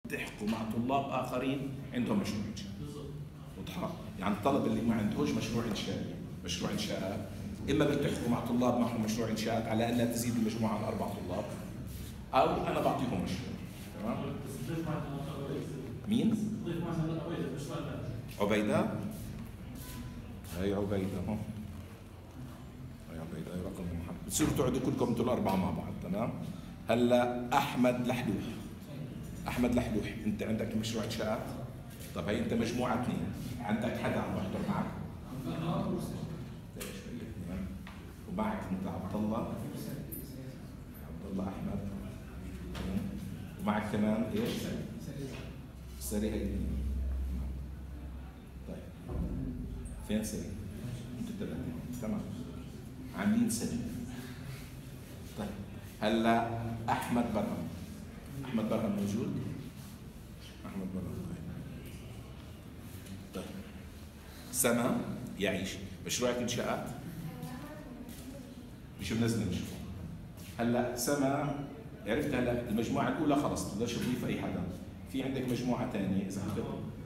تحكوا مع طلاب اخرين عندهم مشروع انشاء. واضحه؟ يعني الطلب اللي ما عندهوش مشروع انشائي، مشروع انشاءات، اما بتحكوا مع طلاب معهم مشروع انشاءات على ان لا تزيد المجموعه عن 4 طلاب، او انا بعطيهم مشروع. تمام؟ مين؟ عبيده. هي عبيده هون. هي عبيده، هي رقم محمد. بتصيروا تقعدوا كلكم انتوا الاربعه مع بعض. تمام؟ هلا احمد لحلوح. احمد لحلوح، انت عندك مشروع انشاءات؟ طب هي انت مجموعه اثنين، عندك حدا عم يحضر معك؟ ومعك انت عبد الله، عبد الله احمد، ومعك كمان ايش؟ سري. هي طيب فين سري؟ انتوا ثلاثه. تمام، عاملين سري. طيب هلا احمد برهم. احمد برهم موجود؟ احمد برهم. طيب سما يعيش، مشروعك انشاءات؟ مش منزل مشروع. هلا سما عرفت. هلا المجموعه الاولى خلص تقدرش تضيف اي حدا. في عندك مجموعه ثانيه اذا بدك.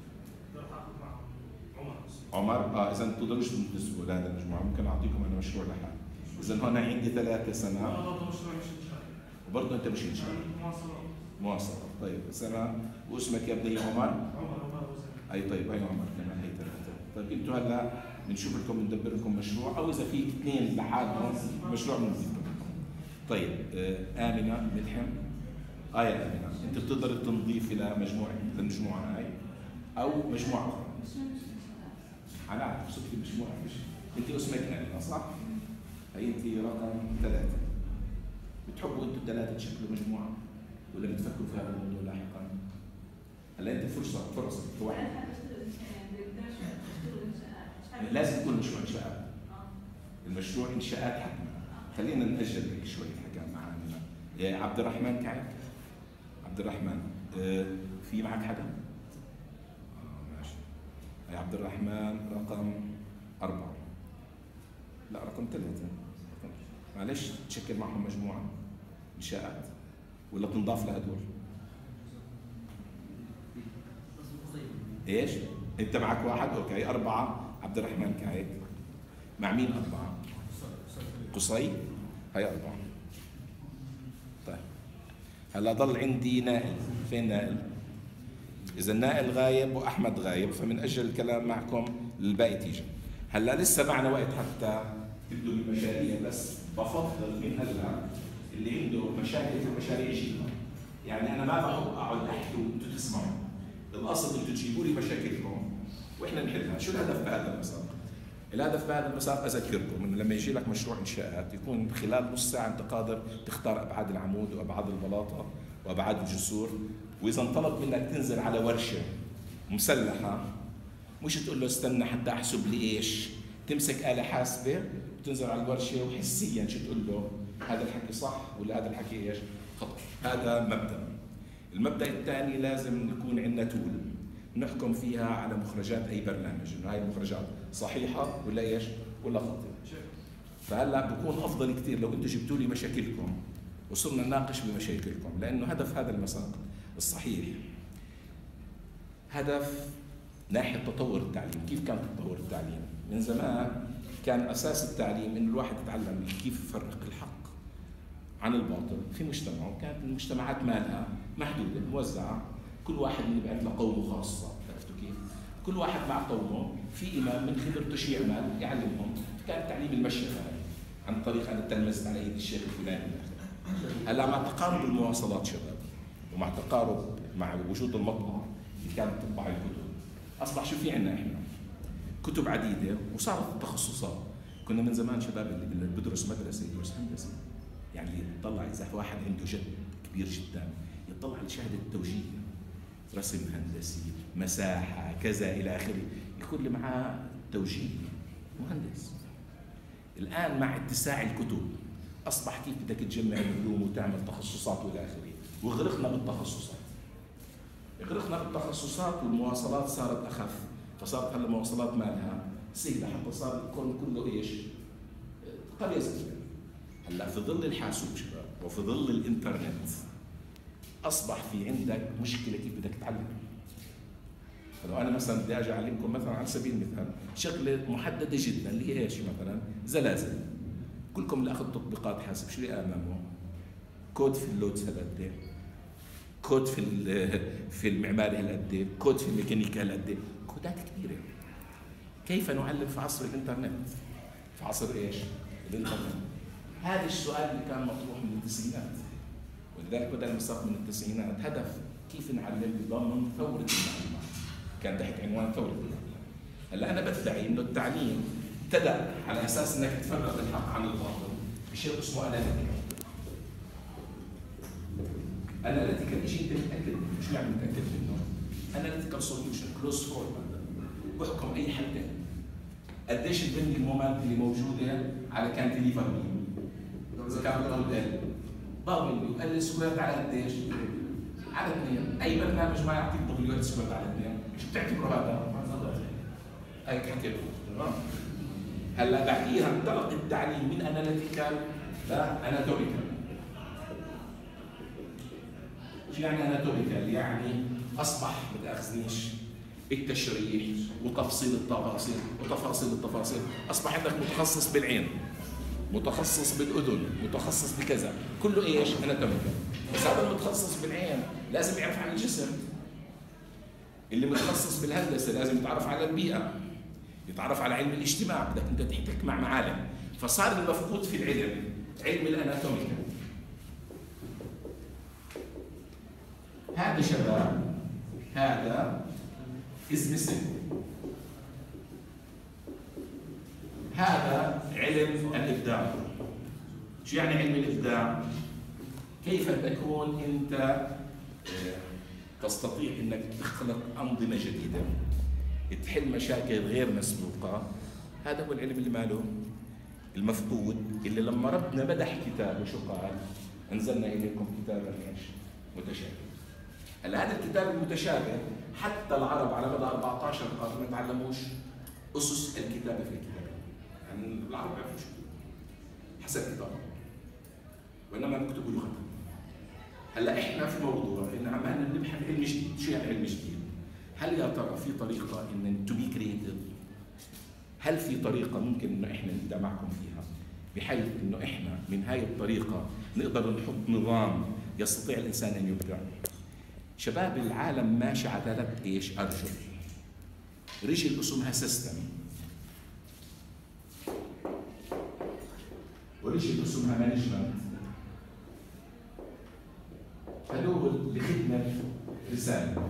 عمر. اذا بتقدروش تنتسبوا لهذا المجموعه، ممكن اعطيكم انا مشروع لحال. اذا هون عندي 3 سما. وبرضه انت مش انشاء. مواصلات. طيب سما، واسمك يا ابني عمر؟ اي طيب، هي عمر كمان، هي 3. طيب انتوا هلا بنشوف لكم ندبر لكم مشروع، او اذا في 2 لحالهم مشروع بنضيف لكم. طيب امنه ملحم. يا امنه، انت بتقدر تنضيف الى المجموعه هاي او مجموعه اخرى. انا عارف صرتي مجموعه. انت اسمك امنه صح؟ هي انت رقم 3. بتحبوا انتوا الثلاثه تشكلوا مجموعه ولا بتفكروا في هذا الموضوع لاحقا؟ هلا انت فرص واحد. لازم يكون مشروع انشاءات. المشروع انشاءات حتما. خلينا نأجل هيك شوي الحكي معنا. يا عبد الرحمن كعب. عبد الرحمن، في معك حدا؟ ماشي. يا عبد الرحمن رقم 4. لا رقم 3. معلش تشكل معهم مجموعة انشاءات ولا تنضاف لهدول؟ ايش؟ انت معك واحد؟ اوكي 4. عبد الرحمن كعيب. مع مين 4؟ قصي. هي 4. طيب هلا ضل عندي نائل. فين نائل؟ اذا نائل غايب واحمد غايب فمنأجل الكلام معكم للباقي تيجي. هلا لسه معنا وقت حتى تبدوا المشاريع، بس بفضل من هلا اللي عنده مشاكل في المشاريع يجيبها. يعني انا ما بحب اقعد احكي وانتم تسمعوا. القصد انتم تجيبوا لي مشاكلكم واحنا نحلها. شو الهدف بهذا المساق؟ الهدف بهذا المساق اذكركم انه لما يجي لك مشروع انشاءات يكون خلال نص ساعه انت قادر تختار ابعاد العمود وابعاد البلاطه وابعاد الجسور، واذا انطلب منك تنزل على ورشه مسلحه مش تقول له استنى حتى احسب لي ايش، تمسك آلة حاسبه وتنزل على الورشه وحسيا شو تقول له هذا الحكي صح ولا هذا الحكي ايش؟ خطأ. هذا مبدأ. المبدأ الثاني لازم نكون عندنا تول نحكم فيها على مخرجات اي برنامج انه هاي المخرجات صحيحه ولا ايش؟ ولا خاطئه. فهلا بكون افضل كثير لو انتم جبتوا لي مشاكلكم وصرنا نناقش بمشاكلكم، لانه هدف هذا المساق الصحيح هدف ناحيه تطور التعليم. كيف كان تطور التعليم؟ من زمان كان اساس التعليم انه الواحد يتعلم كيف يفرق الحق عن الباطل في مجتمعه. كانت المجتمعات مالها محدوده موزعه، كل واحد من بعت له قومه خاصه. عرفتوا كيف؟ كل واحد مع قومه، في امام من خبرته شيء يعمل يعلمهم. كان التعليم المشي عن طريق انا تلمذت على ايد الشيخ الفلاني. هلا مع تقارب المواصلات شباب ومع تقارب مع وجود المطبعه اللي كانت تطبع الكتب، اصبح شو في عندنا احنا؟ كتب عديده وصارت التخصصات. كنا من زمان شباب اللي بدرس مدرسه يدرس هندسه، يعني يطلع اذا واحد عنده جد كبير جدا يطلع على شهاده التوجيه، رسم هندسي، مساحه، كذا الى اخره، يكون اللي معاه توجيه مهندس. الان مع اتساع الكتب اصبح كيف بدك تجمع العلوم وتعمل تخصصات والى اخره، وغرقنا بالتخصصات. غرقنا بالتخصصات والمواصلات صارت اخف، فصارت هلا المواصلات مالها سهله حتى صار الكون كله ايش؟ قريه صغيره. هلا في ظل الحاسوب شباب وفي ظل الانترنت اصبح في عندك مشكله كيف بدك تتعلم. فلو انا مثلا بدي اجي اعلمكم مثلا على سبيل المثال شغله محدده جدا اللي هي ايش مثلا زلازل، كلكم اللي اخذ تطبيقات حاسب شو اللي امامه؟ كود في اللودز هالقد، كود في المعماري هالقد، كود في الميكانيكا هالقد، كودات كبيره. كيف نعلم في عصر الانترنت؟ في عصر ايش؟ الانترنت. هذا السؤال اللي كان مطروح من التسعينات، ولذلك بدأ المساق من التسعينات هدف كيف نعلم بضمن ثورة المعلومات، كان تحت عنوان ثورة المعلومات. هلا أنا بدعي إنه التعليم ابتدأ على أساس إنك تفرق الحق عن الباطل بشيء اسمه أناليتيكال. أناليتيكال شيء أنت متأكد منه، شو يعني متأكد منه؟ أناليتيكال سوليوشن كلوز فورم، بحكم أي حل تاني. قديش البند المومنت اللي موجودة على كانتليفر مين؟ إذا كان بضل ال ضامن يقلل سكويرد على قديش؟ على 2. أي برنامج ما يعطيك دبليو ال سكويرد على 2، شو بتعتبره هذا؟ هيك حكيته تمام؟ هلا بعديها انطلق التعليم من اناليتيكال لاناتوميكال. شو يعني اناتوميكال؟ يعني اصبح ما تاخذنيش التشريح وتفصيل التفاصيل وتفاصيل التفاصيل، اصبح عندك متخصص بالعين، متخصص بالاذن، متخصص بكذا، كله ايش؟ اناتوميكال. بس هذا المتخصص بالعين لازم يعرف عن الجسم. اللي متخصص بالهندسه لازم يتعرف على البيئه، يتعرف على علم الاجتماع، بدك انت تحتك مع معالم. فصار المفقود في العلم علم الاناتوميكال. هذا شباب هذا اسم هذا علم الابداع. شو يعني علم الابداع؟ كيف تكون انت تستطيع انك تخلق انظمه جديده، تحل مشاكل غير مسبوقه. هذا هو العلم اللي ماله المفقود، اللي لما ربنا مدح كتابه شو قال؟ انزلنا اليكم كتابا ايش؟ متشابه. هلا هذا الكتاب المتشابه حتى العرب على مدى 14 قرن ما تعلموش اسس الكتابه في الكتاب. يعني العرب ما يعرفوش حسب كتابه، وانما بيكتبوا لغتهم. هلا احنا في موضوع ان عمالنا نبحث علم جديد. شو يعني علم جديد؟ هل يا ترى في طريقه ان تو بي كريتيف؟ هل في طريقه ممكن انه احنا نبدا معكم فيها بحيث انه احنا من هاي الطريقه نقدر نحط نظام يستطيع الانسان ان يبدع؟ شباب العالم ماشي على 3 ايش؟ ارجل. رجل اسمها سيستم، ورجل اسمها مانجمنت. هدول لخدمه رساله.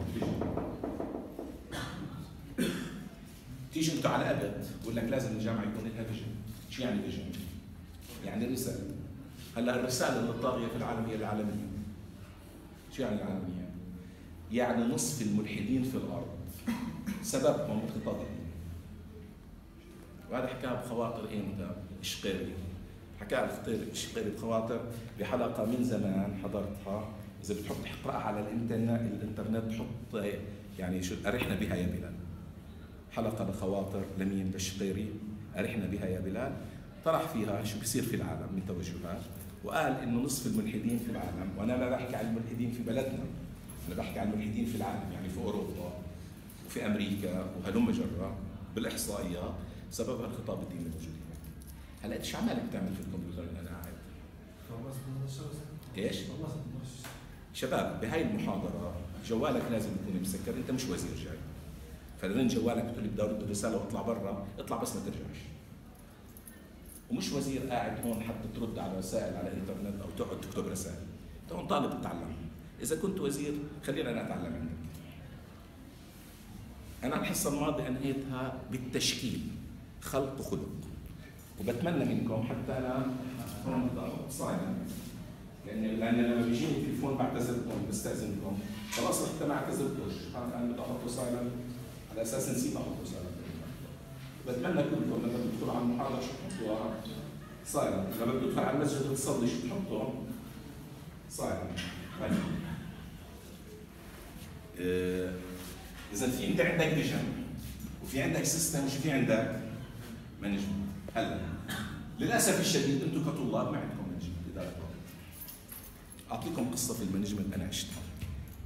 تيجي انتوا على ابد بقول لك لازم الجامعه يكون لها فيجن. شو يعني فيجن؟ يعني رساله. هلا الرساله اللي طاغيه في العالم هي العالميه. شو يعني العالميه؟ يعني نصف الملحدين في الارض سببهم اقتصاديين. وهذا حكاه بخواطر امتى؟ الشقيري. حكاه الشقيري بخواطر بحلقه من زمان حضرتها، اذا بتحط اقراها على الانترنت تحط يعني شو ارحنا بها يا بلال. حلقه بخواطر لمين؟ للشقيري. ارحنا بها يا بلال. طرح فيها شو بيصير في العالم من توجهات، وقال انه نصف الملحدين في العالم، وانا ما بحكي عن الملحدين في بلدنا، انا بحكي عن الملحدين في العالم، يعني في اوروبا وفي امريكا وهلم جرة بالاحصائيات سببها الخطاب الديني الموجود هناك. هلا انت شو عمالك تعمل في الكمبيوتر اللي انا قاعد؟ ايش؟ شباب بهاي المحاضره جوالك لازم يكون مسكر، انت مش وزير جاي. فلان جوالك بتقول لي بدي ارد رساله واطلع برا، اطلع بس ما ترجعش. ومش وزير قاعد هون حتى ترد على رسائل على الانترنت او تقعد تكتب رسائل. انت هون طالب تتعلم. اذا كنت وزير خلينا انا اتعلم عندك. انا الحصه الماضيه انهيتها بالتشكيل، خلق وخلق. وبتمنى منكم حتى انا هون صايم، لان لما بيجيني التليفون بعتذركم بستاذنكم. خلاص رحت ما اعتذرتوش، انا بدي احطه سايلنت على اساس نسيت احطه سايلنت. بتمنى كلكم لما بتدخلوا على المحاضره شو تحطوها؟ سايلنت. لما بتدخل على المسجد تصلي شو تحطوا؟ سايلنت. اذا في انت عندك فيجن وفي عندك سيستم وفي عندك مانجمنت. هلا للاسف الشديد انتم كطلاب ما عندكم مانجمنت اداره. اعطيكم قصه في المانجمنت انا عشتها.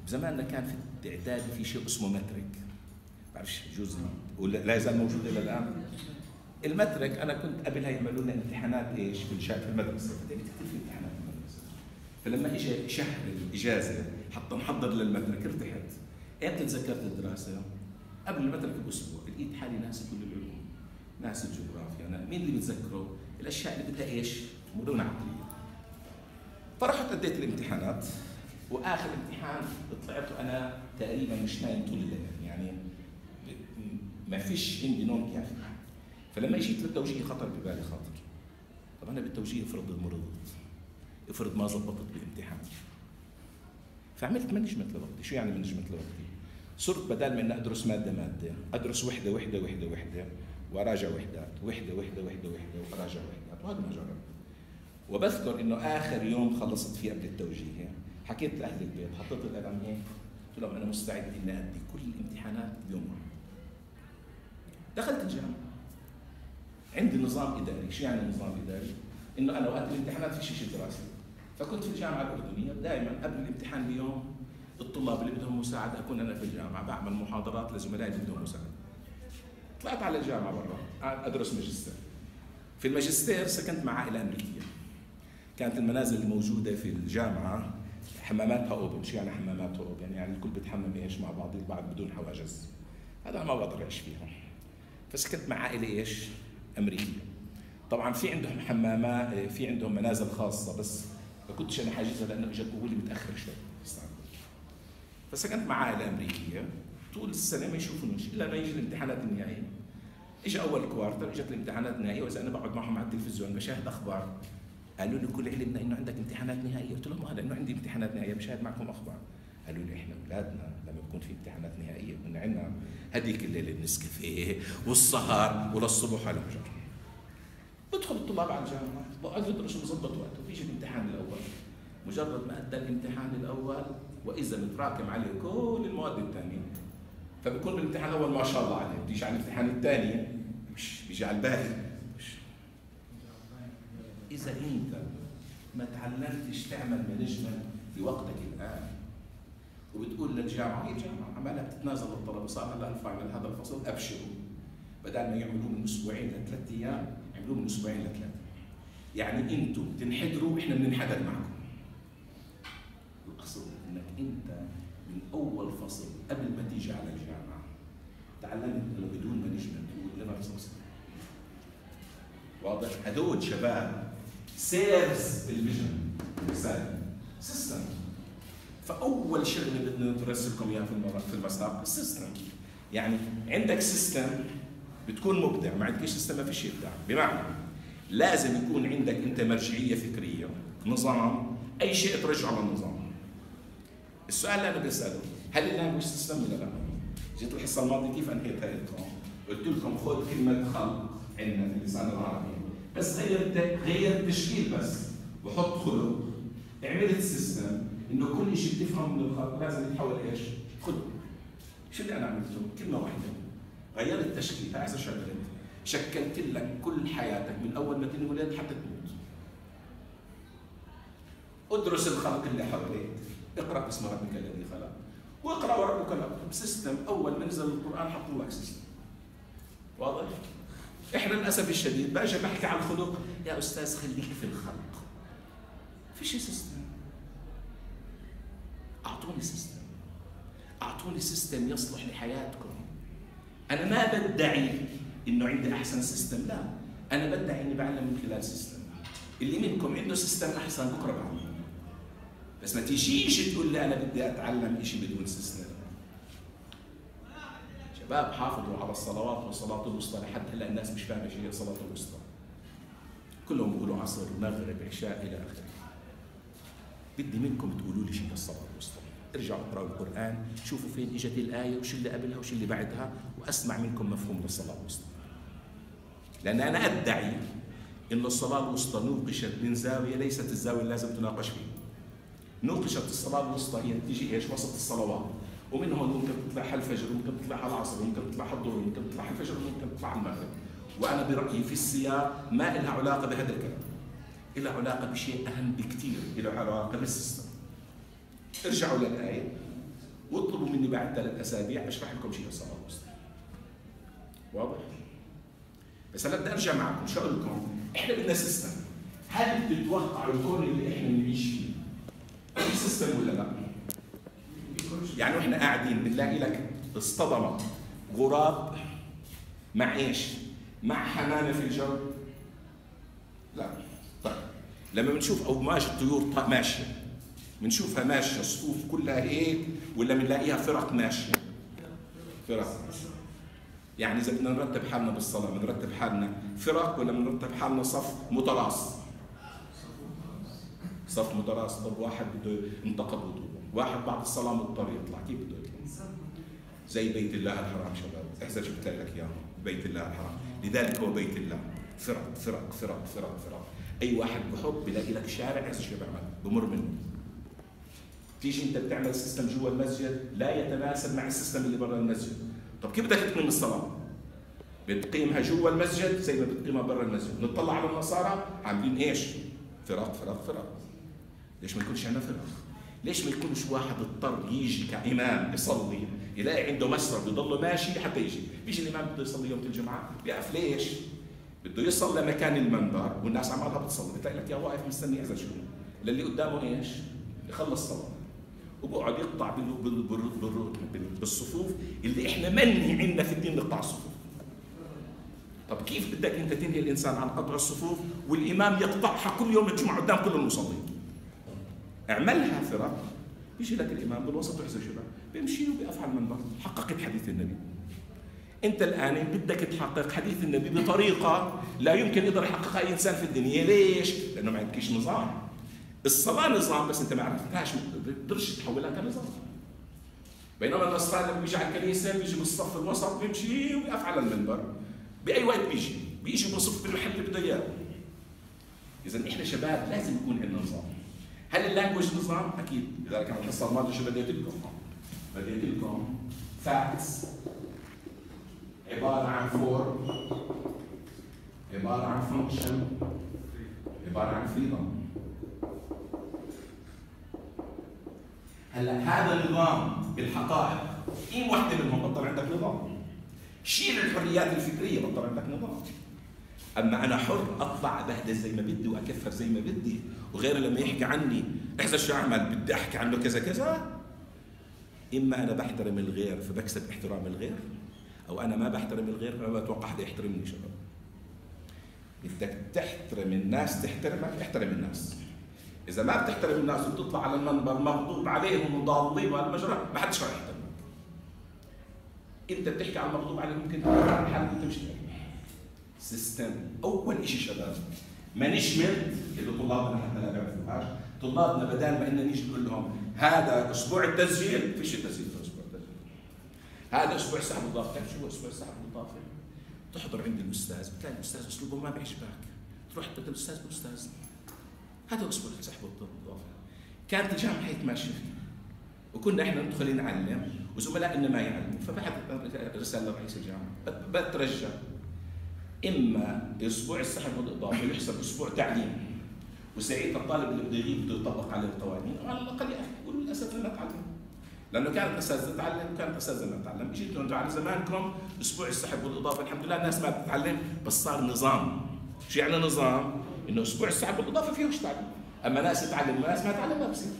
بزماننا كان في الإعدادي في شيء اسمه مترك، بعرفش جزء ولا لا يزال موجود إلى الآن. المترك أنا كنت قبلها يعملوا لنا امتحانات إيش في المدرسة، بدك تكتب في امتحانات المدرسة. فلما إجى شهر الإجازة حتى نحضر للمترك ارتحت. إمتى تذكرت الدراسة؟ قبل المترك بأسبوع، لقيت حالي ناسي كل العلوم، ناسي الجغرافيا، مين اللي بتذكره؟ الأشياء اللي بدها إيش؟ مرونة عقلية. فرحت أديت الامتحانات، وآخر امتحان طلعت أنا تقريبا مش نايم طول الليل، يعني ما فيش عندي نوم كافي. فلما جيت للتوجيه خطر ببالي خاطر، طب أنا بالتوجيه افرض مرضت، افرض ما زبطت بالامتحان. فعملت مانجمنت لوقتي. شو يعني مانجمنت لوقتي؟ صرت بدل ما اني ادرس ماده ادرس وحده واراجع وحدات، وحده واراجع وحدات، وهذا ما جرب. وبذكر انه اخر يوم خلصت فيه قبل التوجيه حكيت لاهل البيت، حطيت القلم هيك قلت لهم انا مستعد اني ادي كل الامتحانات بيوم واحد. دخلت الجامعه عندي نظام اداري. شو يعني نظام اداري؟ انه انا وقت الامتحانات في شيء دراسي. فكنت في الجامعه الاردنيه دائما قبل الامتحان بيوم الطلاب اللي بدهم مساعده اكون انا في الجامعه بعمل محاضرات لزملائي اللي بدهم مساعده. طلعت على الجامعه برا ادرس ماجستير. في الماجستير سكنت مع عائله امريكيه. كانت المنازل الموجوده في الجامعه حماماتها اوبن. شو يعني حماماتها اوبن؟ يعني الكل بتحمم ايش مع بعض البعض بدون حواجز. هذا ما بقدر اعيش فيها. فسكنت مع عائله ايش؟ امريكيه. طبعا في عندهم حمامات، في عندهم منازل خاصه، بس ما كنتش انا حاجزها لانه اجى قبولي متاخر شوي. فسكنت مع عائله امريكيه طول السنه ما يشوفونيش الا ما يجي الامتحانات النهائيه. اجى اول كوارتر، اجت الامتحانات النهائيه، واذا انا بقعد معهم على التلفزيون بشاهد اخبار. قالوا لي كل علمنا انه عندك امتحانات نهائيه. قلت لهم لانه عندي امتحانات نهائيه بشاهد معكم اخبار. قالوا لي احنا اولادنا لما بكون في امتحانات نهائيه كنا عندنا هذيك الليله النسكافيه والسهر وللصبح على مجر. بدخل الطلاب على الجامعه بقعد يدرس ومظبط وقته، بيجي الامتحان الاول. مجرد ما ادى الامتحان الاول واذا متراكم عليه كل المواد الثانيه، فبكون بالامتحان الاول ما شاء الله عليه، بتيجي على الامتحان الثاني مش بيجي على الباقي. اذا انت ما تعلمتش تعمل مانجمنت بوقتك الان وبتقول للجامعه، هي الجامعه عمالها بتتنازل للطلبه، صار هلا الفاينل هذا الفصل ابشروا، بدل ما يعملوه من اسبوعين لثلاث ايام يعملوه من اسبوعين لثلاثه. يعني انتم تنحدروا احنا بننحدر معكم. الاقصد انك انت من اول فصل قبل ما تيجي على الجامعه تعلمت انه بدون مانجمنت وليفر سكسس. واضح؟ هدول شباب سيرز بالفيجن سيستم. فاول شغله بدنا ندرس لكم اياها في المسار السيستم. يعني عندك سيستم بتكون مبدع، ما عندكش سيستم ما فيش ابداع. بمعنى لازم يكون عندك انت مرجعيه فكريه، نظام، اي شيء ترجعه للنظام. السؤال اللي انا بساله هل اللانجوج سيستم ولا لا؟ جيت الحصه الماضيه كيف انهيتها لكم؟ قلت لكم خذ كلمه خلق عندنا في اللسان العربي، بس غير التشكيل بس وحط خلق. عملت سيستم انه كل شيء بتفهم من الخلق لازم يتحول ايش؟ خلق. شو اللي انا عملته؟ كلمه واحده غيرت التشكيل. هاي اذا شكلت لك كل حياتك من اول ما تنولد حتى تموت. ادرس الخلق اللي حواليك، اقرا باسم ربك الذي خلق، واقرا وربك الاكرم. سيستم اول ما نزل القران حطوا لك سيستم. واضح؟ احنا للاسف الشديد باجي بحكي عن الخلق، يا استاذ خليك في الخلق. فيش سيستم. اعطوني سيستم يصلح لحياتكم. انا ما بدعي انه عندي احسن سيستم، لا، انا بدعي اني بعلم من خلال سيستم. اللي منكم عنده سيستم احسن بكره بعلم. بس ما تيجيش تقول لي انا بدي اتعلم شيء بدون سيستم. شباب حافظوا على الصلوات والصلاه الوسطى، لحد هلا الناس مش فاهمه شيء هي الصلاه الوسطى. كلهم بيقولوا عصر مغرب عشاء الى اخره. بدي منكم تقولوا لي شيء الصلاه الوسطى. ارجعوا اقرأوا القرآن، شوفوا فين اجت الآية وش اللي قبلها وش اللي بعدها، واسمع منكم مفهوم للصلاة الوسطى. لأن أنا أدعي إن الصلاة الوسطى نوقشت من زاوية ليست الزاوية اللي لازم تناقش فيها. نوقشت الصلاة الوسطى هي تيجي ايش؟ وسط الصلوات، ومن هون ممكن تطلع على الفجر، ممكن تطلع على العصر، ممكن تطلع على الظهر، ممكن تطلع على الفجر، ممكن تطلع على المغرب. وأنا برأيي في السياق ما لها علاقة بهذا الكلام. لها علاقة بشيء أهم بكثير، لها علاقة بالسيستم. ارجعوا للآية واطلبوا مني بعد 3 أسابيع اشرح لكم شيء الصلاه الوسطى. واضح؟ بس هلا بدي ارجع معكم شو اقول لكم؟ احنا بدنا سيستم. هل بتتوقعوا الكون اللي احنا بنعيش فيه في سيستم ولا لا؟ يعني واحنا قاعدين بنلاقي لك اصطدمت غراب مع ايش؟ مع حمامه في الجو؟ لا. طيب لما بنشوف اوماج الطيور ماشيه بنشوفها ماشيه صفوف كلها هيك ولا بنلاقيها فرق ماشيه؟ فرق. يعني اذا بدنا نرتب حالنا بالصلاه بنرتب حالنا فرق ولا بنرتب حالنا صف متراص؟ صف متراص. طب واحد بده ينتقض وضوءه، واحد بعد الصلاه مضطر يطلع، كيف بده يطلع؟ زي بيت الله الحرام شباب، احسن جبت لك اياه بيت الله الحرام، لذلك هو بيت الله. فرق فرق فرق فرق فرق. اي واحد بحب بلاقي لك شارع احسن شو بيعمل بمر منه. تيجي انت بتعمل سيستم جوا المسجد لا يتناسب مع السيستم اللي برا المسجد. طب كيف بدك تقيم الصلاه؟ بتقيمها جوا المسجد زي ما بتقيمها برا المسجد. نطلع على النصارى عاملين ايش؟ فرق فرق فرق. ليش ما يكونش عندنا فرق؟ ليش ما يكونش واحد اضطر يجي كإمام يصلي يلاقي عنده مسرب يضل ماشي حتى يجي، بيجي الإمام بده يصلي يوم الجمعة بيقف ليش؟ بده يصل لمكان المنبر والناس عمالها بتصلي، بتلاقي لك يا واقف مستني إذا شو للي قدامه ايش؟ يخلص صلاة وبقعد يقطع بالصفوف اللي احنا منهي عندنا في الدين نقطع الصفوف. طب كيف بدك انت تنهي الانسان عن قطع الصفوف والامام يقطعها كل يوم الجمعه قدام كل المصلين؟ اعملها فرق، يجي لك الامام بالوسط ويحسن شباب بيمشي وبيقف على المنبر. حققت حديث النبي. انت الان بدك تحقق حديث النبي بطريقه لا يمكن يقدر يحققها اي انسان في الدنيا. ليش؟ لانه ما عندكش نظام. الصلاه نظام بس انت ما عرفتهاش ما بتقدرش تحولها كنظام. بينما النصراني لما بيجي على الكنيسه بيجي بالصف الوسط بيمشي وبيقف على المنبر باي وقت بيجي بصف بالمحل اللي بده اياه. اذا احنا شباب لازم يكون عندنا نظام. هل اللانجوج نظام؟ اكيد. لذلك انا الحصه الماضيه شو بديت لكم؟ بديت لكم فاكتس عباره عن فور، عباره عن فانكشن، عباره عن فريدم. هلا هذا النظام بالحقائق اي وحده منهم بطل عندك نظام. شيل الحريات الفكريه بطل عندك نظام. اما انا حر اطلع بهدل زي ما بدي واكفر زي ما بدي، وغيري لما يحكي عني احذر شو اعمل بدي احكي عنه كذا كذا. اما انا بحترم الغير فبكسب احترام الغير، او انا ما بحترم الغير فما بتوقع حدا يحترمني. شباب بدك تحترم الناس تحترمك، احترم الناس. اذا ما بتحترم الناس وبتطلع على المنبر مغضوب عليهم وضالين وهالمجرى ما حدش راح يحترمك. انت بتحكي عن المغضوب عليهم ممكن تقول عن حالك وتمشي. سيستم. اول شيء شباب مانجمنت اللي طلابنا حتى لا بيعرفوهاش، طلابنا بدل ما اننا نيجي نقول لهم هذا اسبوع التسجيل، فيش تسجيل في اسبوع التسجيل. هذا اسبوع السحب الاضافي، بتعرف شو هو اسبوع السحب الاضافي؟ تحضر عند الاستاذ بتلاقي الاستاذ اسلوبه ما بيعجبك، تروح تقول الاستاذ بالاستاذ هذا اسبوع السحب الاضافي. كانت الجامعه هيك ماشيه فيه وكنا احنا ندخل نعلم وزملائنا ما يعلموا، فبعت رساله لرئيس الجامعه بترجى اما اسبوع السحب الاضافي يحسب اسبوع تعليم، وساعتها الطالب اللي بده يغيب بده يطبق عليه القوانين، على الاقل يا اخي قولوا للاساتذه ما تعلم. لانه كانت اساتذه تتعلم وكانت اساتذه ما تتعلم. اجيتوا انتم على زمانكم اسبوع السحب والاضافه الحمد لله الناس ما بتتعلم، بس صار نظام. شو يعني نظام؟ انه اسبوع السحب والاضافه فيهوش تعلم، اما ناس تتعلم وناس ما تتعلم ما بصير.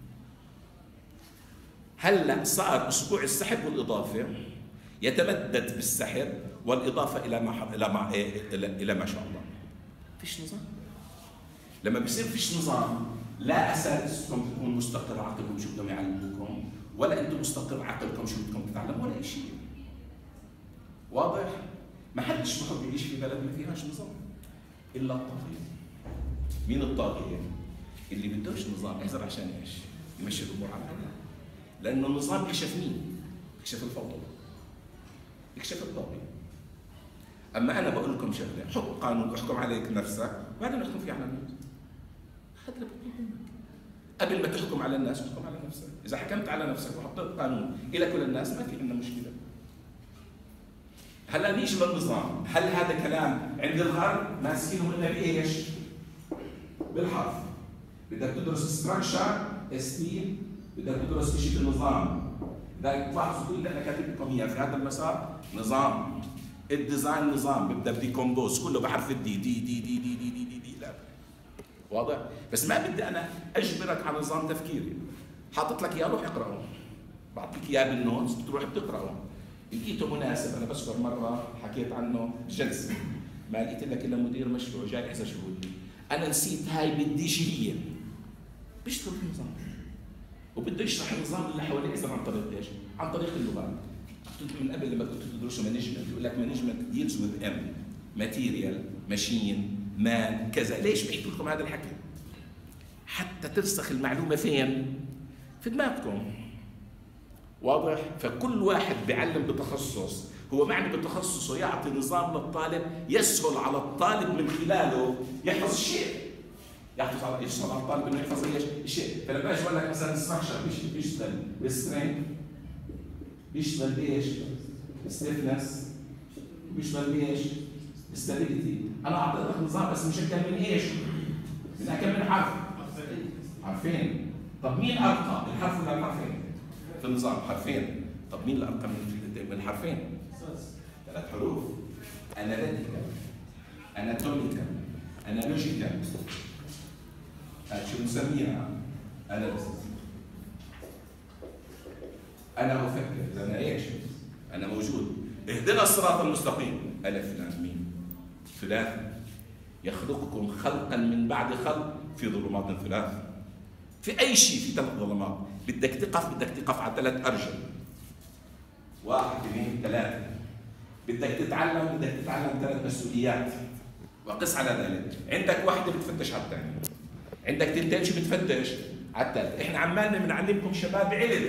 هلا صار اسبوع السحب والاضافه يتمدد بالسحب والاضافه الى ما شاء الله. فيش نظام. لما بيصير فيش نظام لا اساتذتكم تكون مستقر عقلكم شو بدهم يعلموكم، ولا انتم مستقر عقلكم شو بدكم تتعلموا، ولا شيء. واضح؟ ما حدش بحب يعيش في بلد ما فيهاش نظام الا الطاغيه. مين الطاغيه؟ اللي بدوش نظام. احذر عشان ايش؟ يمشي الامور على حالها. لانه النظام يكشف مين؟ يكشف الفوضى، يكشف الطاغيه. اما انا بقول لكم شغله، حط قانون احكم عليك نفسك وبعدين نحكم فيه على الناس. هذا اللي بطلب منك. قبل ما تحكم على الناس احكم على نفسك. اذا حكمت على نفسك وحطيت قانون الى كل الناس ما في عندنا مشكله. هلا نيجي للنظام. هل هذا كلام عند الغرب ماسكينه لنا بايش؟ بالحرف. بدك تدرس ستراكشر اس تي، بدك تدرس شيء في النظام لذلك تلاحظوا كل اللي انا كاتب لكم اياه في هذا المسار نظام. الديزاين نظام بيبدا بديكومبوز كله بحرف الدي دي دي دي دي دي دي دي, دي. لا واضح؟ بس ما بدي انا اجبرك على نظام تفكيري. حاطط لك اياه روح اقراه. بعطيك اياه بالنوتس بتروح بتقراه. لقيته مناسب. انا بذكر مره حكيت عنه جلسه ما لقيت لك الا مدير مشروع جاي اذا شهود لي انا نسيت هاي بديش هي بيشتغل في النظام وبده يشرح النظام اللي حواليه اذا عن طريق ايش؟ عن طريق اللغات. من قبل لما كنتوا تدرسوا مانجمنت يقول لك مانجمنت ديلز وذ ام ماتيريال ماشين مان كذا. ليش بحكي لكم هذا الحكي؟ حتى ترسخ المعلومه فين؟ في دماغكم. واضح؟ فكل واحد بيعلم بتخصص هو معني بتخصصه يعطي نظام للطالب يسهل على الطالب من خلاله يحفظ الشيء. يسهل على الطالب انه يحفظ ايش؟ الشيء. فلما اجي اقول لك مثلا ستراكشر بيشتغل بالسترينث بيشتغل بايش؟ ستيفنس بيشتغل بايش؟ ستابيليتي. انا اعطيتك نظام بس مشكل من ايش؟ من كم من حرف؟ حرفين. طب مين ارقى؟ الحرف ولا الحرفين؟ في النظام حرفين. طب مين الارقى من الحرفين؟ 3 حروف. اناليتيكال اناتوميكال انالوجيكال شو نسميها؟ اناليسيس. انا افكر انا ايش؟ انا موجود. اهدنا الصراط المستقيم. الف لام ميم ثلاث يخلقكم خلقا من بعد خلق في ظلمات ثلاث. في اي شيء في 3 ظلمات بدك تقف على 3 ارجل. 1 2 3. بدك تتعلم 3 مسؤوليات وقس على ذلك. عندك واحدة بتفتش على الثانية. عندك 2 شو بتفتش على الثالث. احنا عمالنا بنعلمكم شباب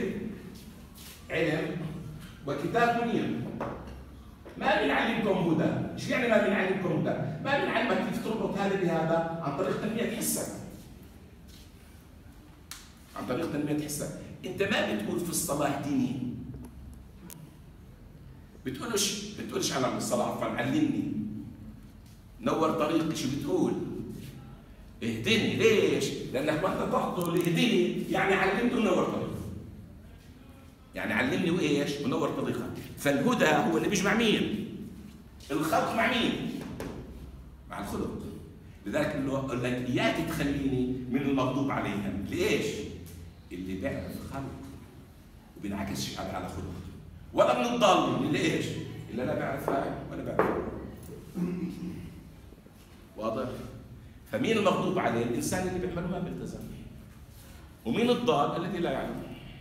علم وكتاب منير. ما بنعلمكم هدى. ايش يعني ما بنعلمكم هدى؟ ما بنعلمك كيف تربط هذا بهذا عن طريق تنمية حسك. عن طريق تنمية حسك. انت ما بتقول في الصلاة ديني. بتقولش على الصلاة عفوا علمني. نور طريقي. شو بتقول؟ اهدني. ليش؟ لانك ما انت تعطوا اهدني يعني علمني ونور طريقي. يعني علمني وايش؟ ونور طريقك. فالهدى هو اللي بيجمع مين؟ الخلق مع مين؟ مع الخلق. لذلك بقول لك اياك تخليني من المغضوب عليهم. ليش؟ اللي بيعرف الخلق وبينعكسش على خلق. ولا من الضالين اللي ايش؟ اللي انا بعرف هاي ولا بعرف. واضح؟ فمين المغضوب عليه؟ الانسان اللي بيعمل ما بيلتزم. ومين الضال؟ الذي لا يعلم.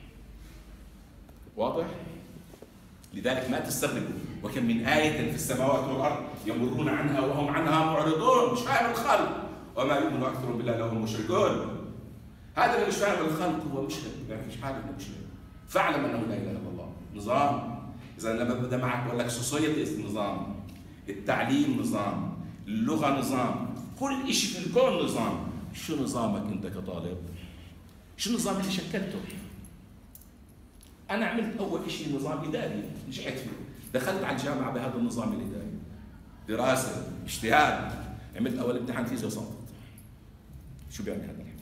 واضح؟ لذلك ما تستغربوا وكم من آية في السماوات والأرض يمرون عنها وهم عنها معرضون. مش فاهم الخلق. وما يؤمن أكثرهم بالله لهم مشركون. هذا اللي مش فاهم الخلق هو مشرك. ما فيش حاجة انه مشرك. فاعلم انه لا اله الا الله. نظام. اذا لما ببدا معك بقول لك سوسايتي نظام. التعليم نظام. اللغة نظام. كل شيء في الكون نظام. شو نظامك انت كطالب؟ شو النظام اللي شكلته؟ أنا عملت أول شيء نظام إداري نجحت فيه. دخلت على الجامعة بهذا النظام الإداري. دراسة، اجتهاد. عملت أول امتحان فيزياء وسقطت. شو بيعني هذا الحل؟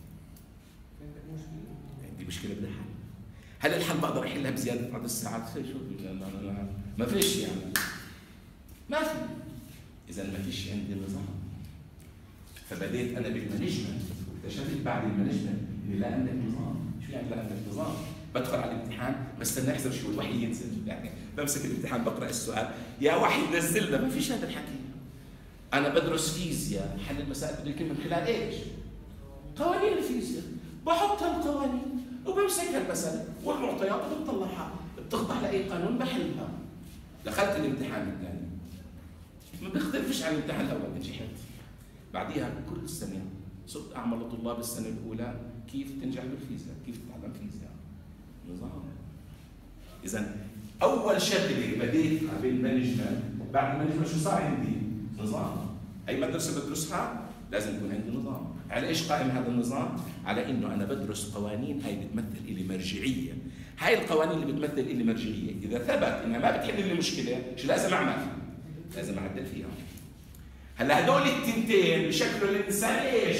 عندي مشكلة بدها حل. هل الحل بقدر أحلها بزيادة عدد الساعات؟ شو ما فيش يعني. ما في. إذا ما فيش عندي نظام. فبديت أنا بالمانجمنت واكتشفت بعد المانجمنت إن لا عندك نظام. شو يعني لا عندك نظام؟ بدخل على الامتحان بستنى احذر شوي الوحي ينزل. يعني بمسك الامتحان بقرا السؤال يا وحي نزلنا. ما فيش هذا الحكي. انا بدرس فيزياء. حل المسائل بده يكون من خلال ايش؟ قوانين الفيزياء. بحطها القوانين وبمسكها المساله والمعطيات وبطلعها. بتخضع لاي قانون بحلها. دخلت الامتحان الثاني ما بيختلفش عن الامتحان الاول. نجحت. بعديها كل سنه صرت اعمل لطلاب السنه الاولى كيف تنجح بالفيزياء، كيف تتعلم فيزياء. نظام. إذا أول شغلة بديتها بالمانجمنت. بعد المانجمنت شو صار عندي؟ نظام. أي مدرسة بدرسها لازم يكون عندي نظام. على إيش قائم هذا النظام؟ على إنه أنا بدرس قوانين هاي بتمثل إلي مرجعية. هاي القوانين اللي بتمثل إلي مرجعية إذا ثبت إنها ما بتحل لي المشكلة شو لازم أعمل؟ لازم أعدل فيها. هلا هدول التنتين بشكلوا الإنسان إيش؟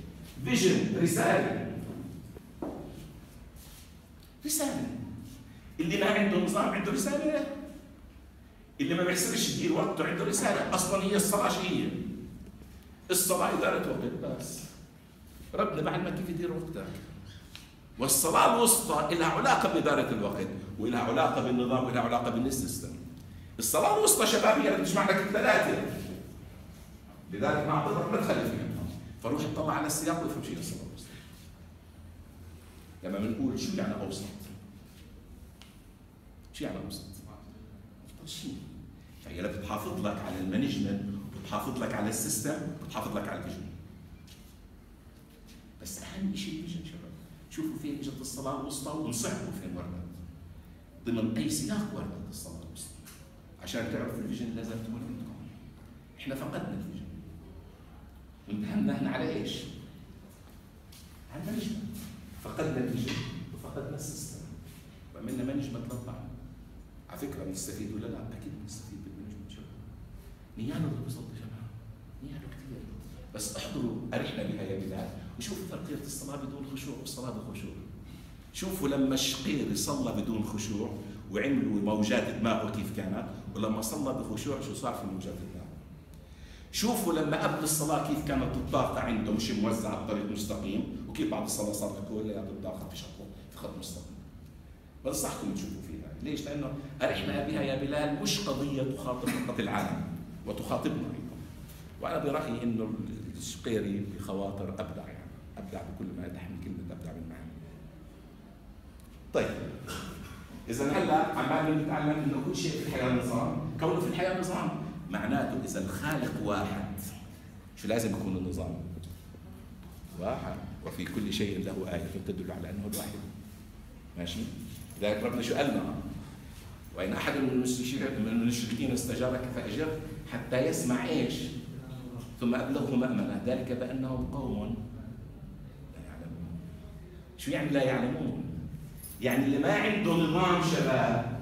فيجن. رسالة. اللي ما عنده نظام عنده رسالة، اللي ما بيحسبش يدير وقته عنده رسالة. أصلا هي الصلاة شو هي؟ الصلاة إدارة وقت بس. ربنا بعلمك كيف يدير وقتك. والصلاة الوسطى لها علاقة بإدارة الوقت، ولها علاقة بالنظام، ولها علاقة بالسيستم. الصلاة الوسطى شباب هي اللي بتجمع لك الثلاثة. لذلك ما أعطيتك ما تخلي فيها. فروح اطلع على السياق وافهم شيء الصلاة الوسطى. لما بنقول شو يعني أوسط؟ شو يعني أوسط؟ أفضل شيء. فهي بتحافظ لك على المانجمنت، بتحافظ لك على السيستم، بتحافظ لك على الفيجن. بس أهم شيء الفيجن شباب. شوفوا فين اجت الصلاة الوسطى ونصحوا فين وردت. ضمن أي سياق وردت الصلاة الوسطى. عشان تعرفوا الفيجن لازم تكون عندكم. احنا فقدنا الفيجن. وانتهمنا احنا على ايش؟ على المانجمنت. فقدنا الفيجن وفقدنا السيستم. وعملنا مانجمنت للطعم. على فكرة بنستفيد ولا لا؟ أكيد بنستفيد بالمانجمنت شباب. نياله بالبسط يا جماعة. نياله كثير. بس احضروا أرحنا بها يا بلال وشوفوا فرقية الصلاة بدون خشوع والصلاة بخشوع. شوفوا لما الشقيري صلى بدون خشوع وعملوا موجات دماغه كيف كانت، ولما صلى بخشوع شو صار في موجات دماغه. شوفوا لما قبل الصلاة كيف كانت الطاقة عنده مش موزعة بطريق مستقيم، وكيف بعد الصلاة صارت كلها الطاقة في خط مستقيم. بنصحكم تشوفوا فيها، ليش؟ لأنه أرحنا بها يا بلال مش قضية تخاطب فقط العالم وتخاطبنا أيضا. وأنا برأيي إنه الشقيري بخواطر أبدع، يعني أبدع بكل ما تحمل كلمة أبدع من معنى. طيب إذا هلا عمالين نتعلم إنه كل شيء في الحياة نظام، كونه في الحياة نظام معناته إذا الخالق واحد شو لازم يكون النظام؟ واحد، وفي كل شيء له آية تدل على أنه الواحد. ماشي؟ لذلك ربنا شو قالنا؟ وإن أحد من المشركين استجارك فأجر حتى يسمع إيش؟ ثم أبلغه مأمنة، ذلك بأنهم قوم لا يعلمون. شو يعني لا يعلمون؟ يعني اللي ما عنده نظام شباب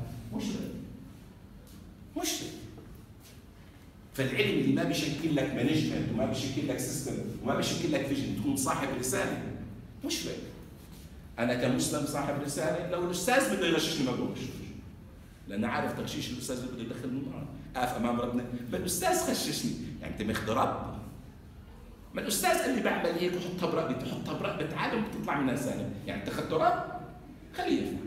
مشرك. فالعلم اللي ما بيشكل لك مانجمنت وما بيشكل لك سيستم وما بيشكل لك فيجن تكون صاحب رسالة مشرك. أنا كمسلم صاحب رسالة، لو الأستاذ بده يغششني ما بغشش، لأن عارف تغشيش الأستاذ بده يدخل النار، أقف أمام ربنا، ما الأستاذ خششني، يعني أنت مخترب. ما الأستاذ قال لي بعمل هيك وحطها برقبتي، حطها برقبة عالم بتطلع منها سالم، يعني أنت أخذت رب؟ خليه يفهم.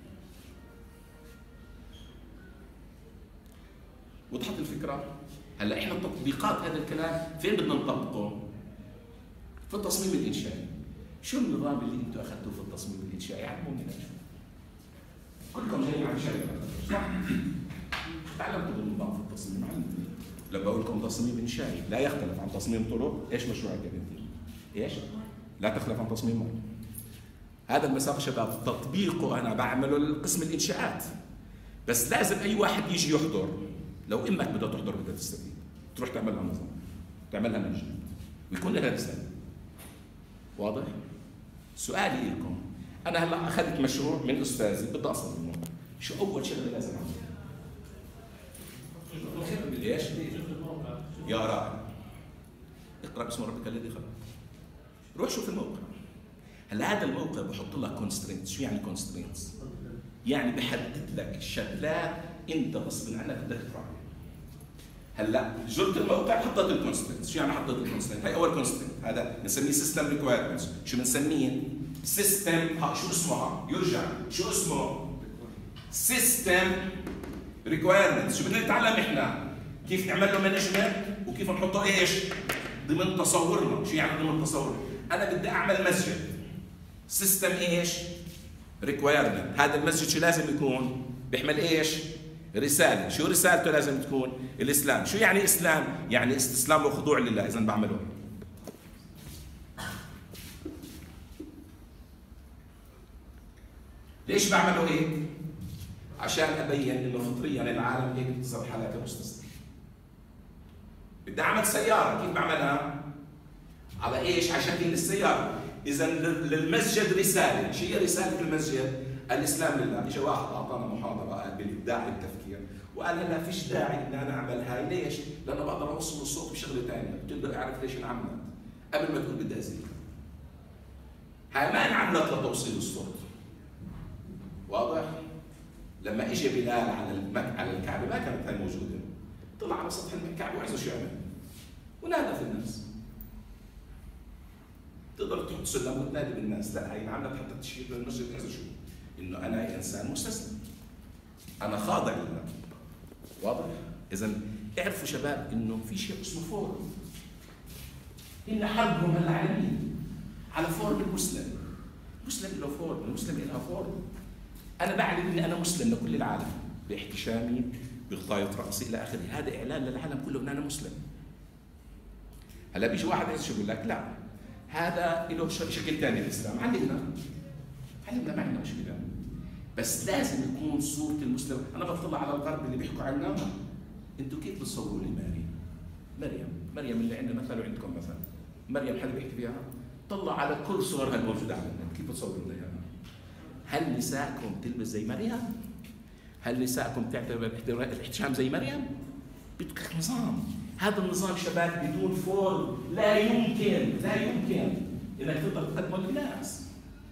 وضحت الفكرة؟ هلا احنا تطبيقات هذا الكلام فين بدنا نطبقه؟ في التصميم الإنشائي. شو النظام اللي انتم اخذتوه في التصميم الإنشائي؟ علموني شو. كلكم جايين عن شركة صح؟ تعلمتوا بالنظام في التصميم، علموني. لما بقول لكم تصميم إنشائي لا يختلف عن تصميم طرق، ايش مشروعك يا بنتي؟ ايش؟ لا تختلف عن تصميم مي. هذا المساق شباب تطبيقه انا بعمله لقسم الإنشاءات. بس لازم اي واحد يجي يحضر. لو امك بدها تحضر بدها تستفيد، تروح تعملها نظام، تعملها مانجمنت، ويكون لها رساله. واضح؟ سؤالي لكم، انا هلا اخذت مشروع من استاذي بدي اصممه، شو اول شغله لازم اعملها؟ ايش؟ يا رائع. اقرا باسم ربك الذي خلق. روح شوف الموقع. هلا هذا الموقع بحط لك كونسترينتس، شو يعني كونسترينتس؟ يعني بحدد لك شغلات انت غصب عنك بدك تروح عليها. هلا زرت الموقع حطيت الكونسترينت، شو يعني حطيت الكونسترينت؟ هي اول كونسترينت، هذا بنسميه سيستم ريكوايرمنتس، شو بنسميه؟ سيستم شو اسمه؟ يرجع، شو اسمه؟ سيستم ريكوايرمنتس، شو بدنا نتعلم احنا؟ كيف نعمل له مانجمنت وكيف نحطه ايش؟ ضمن تصورنا، شو يعني ضمن تصورنا؟ انا بدي اعمل مسجد. سيستم ايش؟ ريكوايرمنت، هذا المسجد شو لازم يكون؟ بيحمل ايش؟ رسالة، شو رسالته لازم تكون؟ الإسلام، شو يعني إسلام؟ يعني استسلام وخضوع لله، إذا بعمله. ليش بعمله هيك؟ عشان أبين إنه فطريا العالم هيك بتصير حالها كمستسلم. بدي أعمل سيارة، كيف بعملها؟ على إيش؟ على شكل السيارة. إذا للمسجد رسالة، شو هي رسالة المسجد؟ الإسلام لله. إجا واحد أعطانا محاضرة قال بالإبداع بالتفكير، وقال لا فيش داعي إن أنا أعمل هاي، ليش؟ لأنه بقدر أوصل الصوت بشغلة ثانية، قلت له أعرف ليش انعملت قبل ما تقول بدي أزيد. هاي ما انعملت لتوصيل الصوت. واضح؟ لما اجى بلال على الكعبه ما كانت هاي موجوده، طلع على سطح الكعبه وعزه شو يعمل؟ ونادى في الناس. تقدر تحط سلم وتنادي بالناس، لا هي عملت حتى تشير للمسجد عزه شو؟ انه انا انسان مستسلم، انا خاضع لله. واضح؟ اذا اعرفوا شباب انه في شيء اسمه فورم. إن حربهم هلا على مين؟ على فورم المسلم. المسلم له فورم، المسلم لها فورم. أنا بعلن إني أنا مسلم لكل العالم باحتشامي بغطاية رأسي إلى آخره، هذا إعلان للعالم كله إن أنا مسلم. هلا بيجي واحد ايش يقول لك؟ لا هذا له شكل ثاني الإسلام، علمنا ما عندنا مشكلة، بس لازم يكون صورة المسلم. أنا بطلع على الغرب اللي بيحكوا عنها، أنتوا كيف بتصوروا لي مريم اللي عندنا مثلا وعندكم مثلا، مريم حدا بيحكي فيها؟ طلع على كل صورها الموجودة على النت، كيف بتصوروا لي اياها؟ هل نسائكم تلبس زي مريم؟ هل نسائكم تعتبر الاحتشام زي مريم؟ بدك نظام. هذا النظام شباب بدون فورم لا يمكن انك تقدر تقدمه للناس.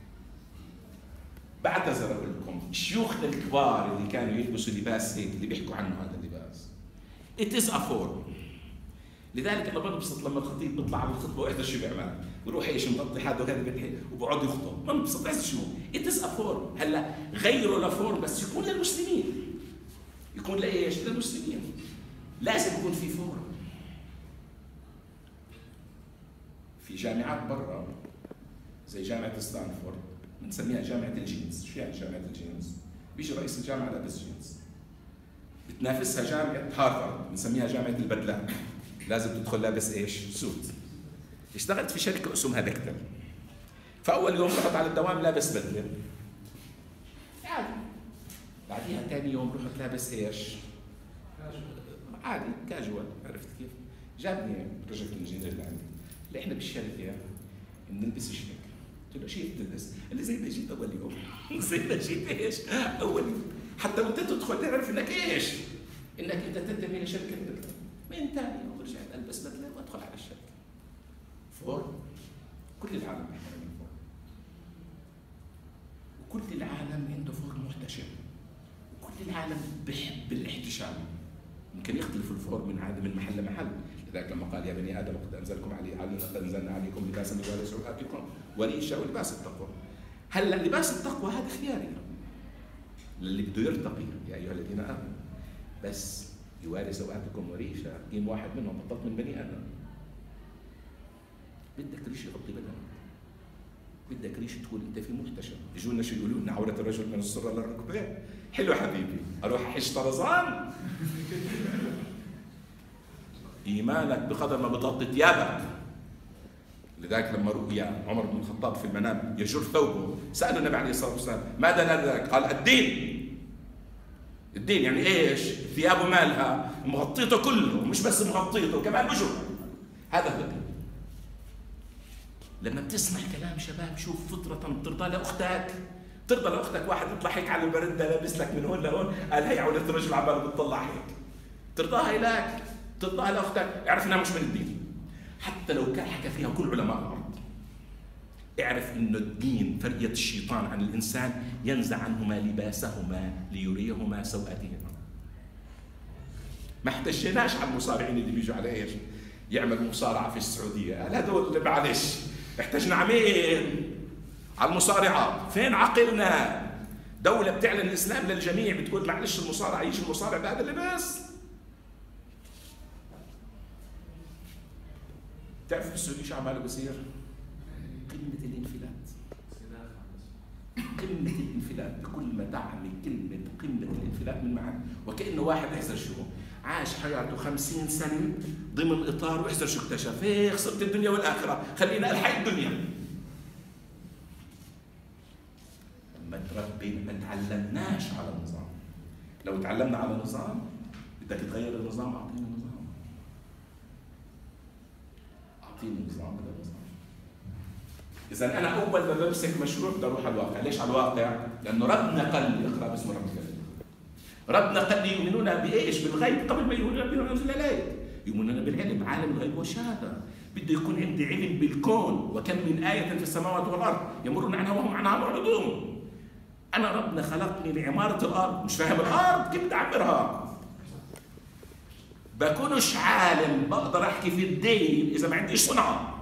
بعتذر اقول لكم شيوخنا الكبار اللي كانوا يلبسوا لباس هيك اللي بيحكوا عنه هذا اللباس. It is a form. لذلك انا بنبسط لما الخطيب بيطلع على الخطبه وإحدى شو بيعمل؟ بيروح ايش مغطي حاله وهذا بينحي وبقعد يخطب، ما بنبسط بس شو؟ It is a form. هلا غيروا لفورم بس يكون للمسلمين. يكون لايش؟ للمسلمين. لازم يكون في فورم. في جامعات برا زي جامعه ستانفورد بنسميها جامعه الجينز، شو يعني جامعه الجينز؟ بيجي رئيس الجامعه لابس جينز. بتنافسها جامعه هارفارد بنسميها جامعه البدلات، لازم تدخل لابس ايش؟ سوت. اشتغلت في شركه اسمها بكتل، فاول يوم رحت على الدوام لابس بدله عادي، بعديها ثاني يوم رحت لابس ايش؟ عادي كاجوال. عرفت كيف؟ جابني رجل الانجينير اللي عندي، اللي احنا بالشركه بنلبس هيك. قلت له شو بتلبس؟ قال لي زي ما جيت اول يوم. زي ما جيت ايش؟ اول يوم، حتى وانت تدخل تعرف انك ايش؟ انك انت تنتمي لشركه بكتل. من ثاني يوم رجعت البس بدله وادخل على الشركه. فورم. كل العالم بيحترم الفورم. وكل العالم عنده فورم محتشم. وكل العالم بحب الاحتشام. يمكن يختلف الفورم من محل لمحل، لذلك لما قال يا بني ادم قد انزلنا عليكم لباسا يواري سوءاتكم وريشا ولباس التقوى. هلا لباس التقوى هذا خياري للي بده يرتقي يا ايها الذين امنوا، بس يواري سوءاتكم وريشا قيم واحد منهم بطلت من بني ادم. بدك ريش يغطي بدنك، بدك ريش تكون انت في محتشم. يجونا شو يقولوا لنا عوره الرجل من السره للركبه. حلو حبيبي، اروح احش طرزان؟ ايمانك بقدر ما بتغطي ثيابك. لذلك لما رؤي عمر بن الخطاب في المنام يجر ثوبه، سأل النبي عليه الصلاه والسلام ماذا نالك؟ قال الدين يعني ايش؟ ثيابه مالها مغطيته كله، مش بس مغطيته كمان بجر. هذا هو الدين. لما بتسمع كلام شباب شوف فطرة ترضى لاختك، واحد يطلع هيك على البرندة لابس لك من هون لهون، قال هي عولة الرجل عباله بتطلع هيك، ترضاها لك، ترضاها لاختك، اعرف انها مش من الدين. حتى لو كان حكى فيها كل علماء الارض، اعرف انه الدين فرية الشيطان عن الانسان ينزع عنهما لباسهما ليريهما سوءاتهما. ما احتجناش على المصارعين اللي بيجوا على ايش؟ يعمل مصارعة في السعودية، قال هذول اللي معلش احتجنا على مين؟ على المصارعة. فين عقلنا؟ دولة بتعلن الإسلام للجميع بتقول معلش المصارعة يجي المصارع بهذا اللباس. تعرف بالسعودية شو عماله بصير؟ قمة الانفلات. قمة الانفلات بكل ما تعني كلمة قمة الانفلات من معنى، وكأنه واحد احذر شو عاش حياته 50 سنة ضمن إطار واحذر شو اكتشف، ايه خسرت الدنيا والآخرة، خلينا الحق الدنيا. ما تعلمناش على النظام. لو تعلمنا على النظام بدك تغير النظام، أعطينا نظام. أعطيني نظام بدل نظام. إذا أنا أول ما بمسك مشروع بدي أروح على الواقع. ليش على الواقع؟ لأنه ربنا قال لي اقرأ باسم ربك. ربنا قال لي يؤمنون بإيش؟ بالغيب قبل ما يؤمنون في الغيب. يؤمنون بالعلم، عالم الغيب والشهادة. بده يكون عندي علم بالكون، وكم من آية في السماوات والأرض يمرون عنها وهم عنها معرضون. انا ربنا خلقني لعماره الارض، مش فاهم الارض كيف بدي اعمرها. بكونش عالم بقدر احكي في الدين اذا ما عنديش صنعه.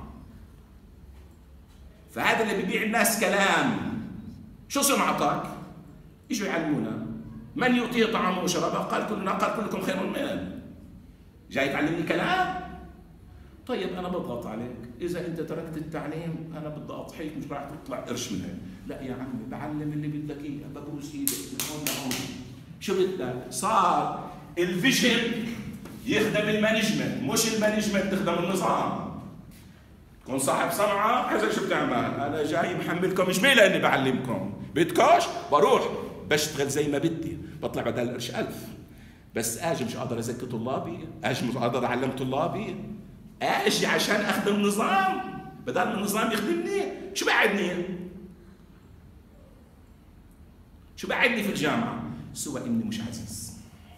فهذا اللي بيبيع الناس كلام. شو صنعتك؟ يجوا يعلمونا. من يعطيه طعامه وشرابه قال كلكم خير من. جاي تعلمني كلام؟ طيب انا بضغط عليك، اذا انت تركت التعليم انا بدي اضحيك، مش راح تطلع قرش من هيك. لا يا عمي بعلم اللي بدك اياه، ببوس ايدك من هون لهون. شو بدك؟ صار الفيجن يخدم المانجمنت، مش المانجمنت تخدم النظام. تكون صاحب صنعه، حسب شو بتعمل؟ انا جاي محملكم جميله اني بعلمكم، بدكوش؟ بروح بشتغل زي ما بدي، بطلع بدل القرش 1000. بس اجي مش قادر ازكي طلابي، اجي مش قادر اعلم طلابي، اجي عشان اخدم النظام بدل ما النظام يخدمني. شو بعدني؟ شو بعدني في الجامعه؟ سوى اني مش عزيز.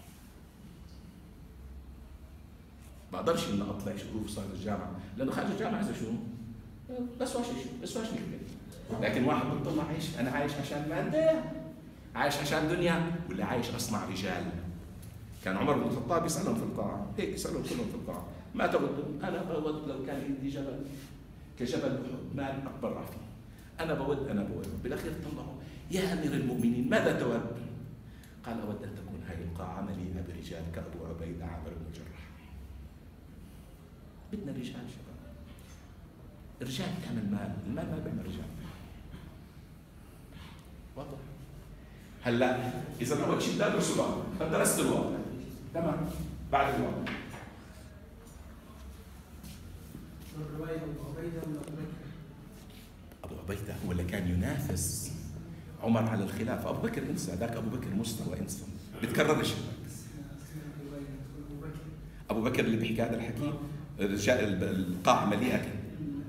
بقدرش اني اطلع شروف صار الجامعه، لانه خارج الجامعه اذا شو؟ بس واش نكمل. لكن واحد بتطلع عايش، انا عايش عشان ماده؟ عايش عشان دنيا؟ ولا عايش اصنع رجال؟ كان عمر بن الخطاب يسالهم في القاعه، هيك يسالهم كلهم في القاعه، ما تودون؟ انا بود لو كان عندي جبل كجبل احد مال اتبرع فيه. انا بود. بالاخير طلعوا، يا امير المؤمنين ماذا تود؟ قال اود ان تكون هذه القاعه مليئه برجال كابو عبيده عامر بن الجراح. بدنا رجال شباب. الرجال بتعمل مال، المال ما بيعمل رجال. واضح؟ هلا اذا اول شيء درسوا الواقع، درست الواقع تمام. بعد الواقع ابو عبيده هو اللي كان ينافس عمر على الخلافه. ابو بكر انسى، ذاك ابو بكر مستوى انسى، بتكررش. ابو بكر اللي بيحكي هذا الحكي، رجال القاعه مليئه كان.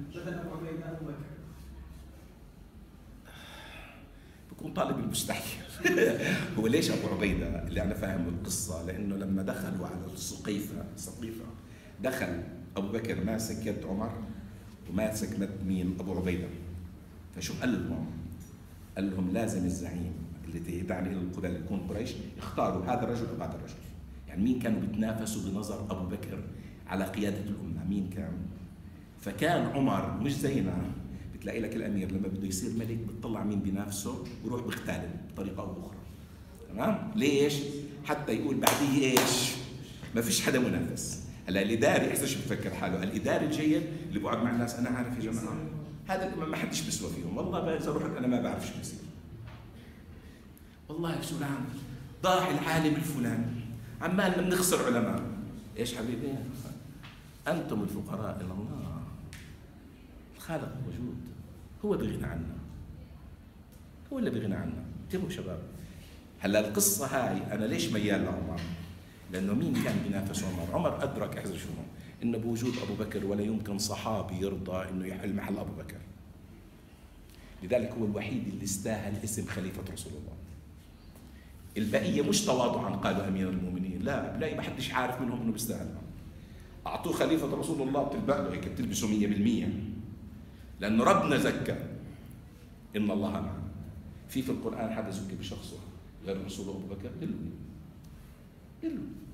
بكون طالب المستحيل. هو ليش ابو عبيده اللي انا فاهم القصه؟ لانه لما دخلوا على السقيفه دخل ابو بكر ماسك يد عمر وماسك يد مين؟ ابو عبيده. فشو قال لهم؟ قال لهم لازم الزعيم اللي يدعني الى القبال يكون قريش يختاروا هذا الرجل او هذا الرجل. يعني مين كانوا بيتنافسوا بنظر ابو بكر على قياده الامه؟ مين كان؟ فكان عمر مش زينا، بتلاقي لك الامير لما بده يصير ملك بتطلع مين بينافسه ويروح بيختال بطريقه او اخرى. تمام؟ ليش؟ حتى يقول بعديه ايش؟ ما فيش حدا منافس. هلا الاداري احسن شو بفكر حاله، الاداري الجيد اللي بقعد مع الناس، انا عارف يا جماعه هذا ما حدش بيسوى فيهم، والله اذا رحت انا ما بعرف شو بيصير. والله يا فلان ضاع العالم الفلاني، عمالنا بنخسر علماء. ايش حبيبي؟ انتم الفقراء الى الله، الخالق موجود، هو بيغنى عنا، هو اللي بيغنى عنا. انتبهوا شباب. هلا القصه هاي انا ليش ميال لعمر؟ لانه مين كان بينافس عمر؟ عمر ادرك احذر شنو؟ انه بوجود ابو بكر ولا يمكن صحابي يرضى انه يحل محل ابو بكر. لذلك هو الوحيد اللي استاهل اسم خليفه رسول الله. البقيه مش تواضعا قالوا امير المؤمنين، لا بلاقي ما حدش عارف منهم انه بيستاهل. اعطوه خليفه رسول الله بتلبق له هيك بتلبسه 100%، لانه ربنا زكى ان الله معنا. في القران حدا زكي بشخصه غير رسول ابو بكر؟ دلوا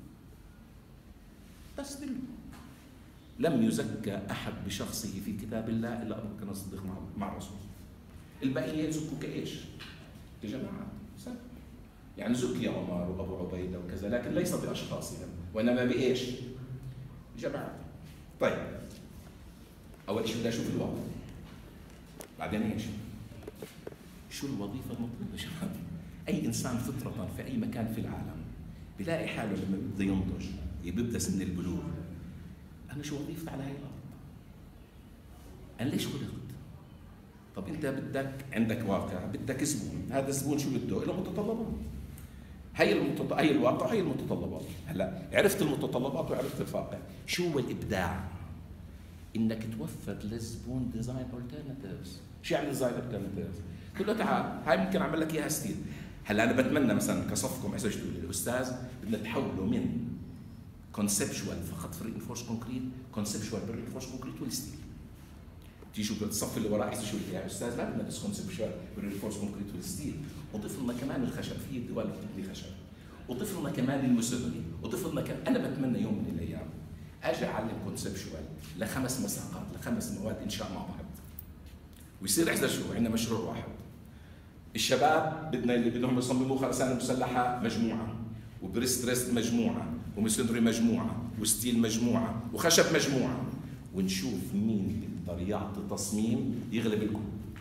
بس دلوا. لم يزكى احد بشخصه في كتاب الله الا ابو بكر الصديق مع الرسول. البقيه يزكوا كايش؟ يا جماعه يعني زكي عمر وابو عبيده وكذا، لكن ليس باشخاصهم وانما بايش؟ جماعه. طيب اول شيء بدي اشوف الواقع، بعدين ايش؟ شو الوظيفه المطلوبه يا شباب؟ اي انسان فطره في اي مكان في العالم بيلاقي حاله لما بده ينضج، بيبدا سن البلوغ، انا شو وظيفتي على هاي الارض؟ انا ليش خلقت؟ طب انت بدك عندك واقع، بدك زبون، هذا الزبون شو بده؟ له متطلبات. هي الواقع، هي المتطلبات. هلا عرفت المتطلبات وعرفت الواقع، شو هو الابداع؟ انك توفر للزبون ديزاين الترناتيفز. شو يعني ديزاين الترناتيفز؟ تقول له تعال هاي ممكن اعمل لك اياها ستيل. هلا انا بتمنى مثلا كصفكم اذا تقول لي الاستاذ بدنا نحوله من كونسبشوال فقط في الرينفورس كونكريت، كونسبشوال بالرينفورس كونكريت والستيل. تيجوا بالصف اللي وراه احسن شو يا استاذ لا بدنا بس كونسبشوال بالرينفورس كونكريت والستيل، وضيف لنا كمان الخشب، في دول بتبني خشب، وضيف لنا كمان المسدري، وضيف لنا كمان. انا بتمنى يوم من الايام اجي اعلم كونسبشوال ل5 مساقات ل5 مواد انشاء مع بعض، ويصير احدى شو عندنا مشروع واحد. الشباب بدنا اللي بدهم يصمموا خرسانه مسلحه مجموعه، وبريستريس مجموعه، ومسدري مجموعه، وستيل مجموعه، وخشب مجموعه، ونشوف مين بيقدر يعطي تصميم يغلب الكل.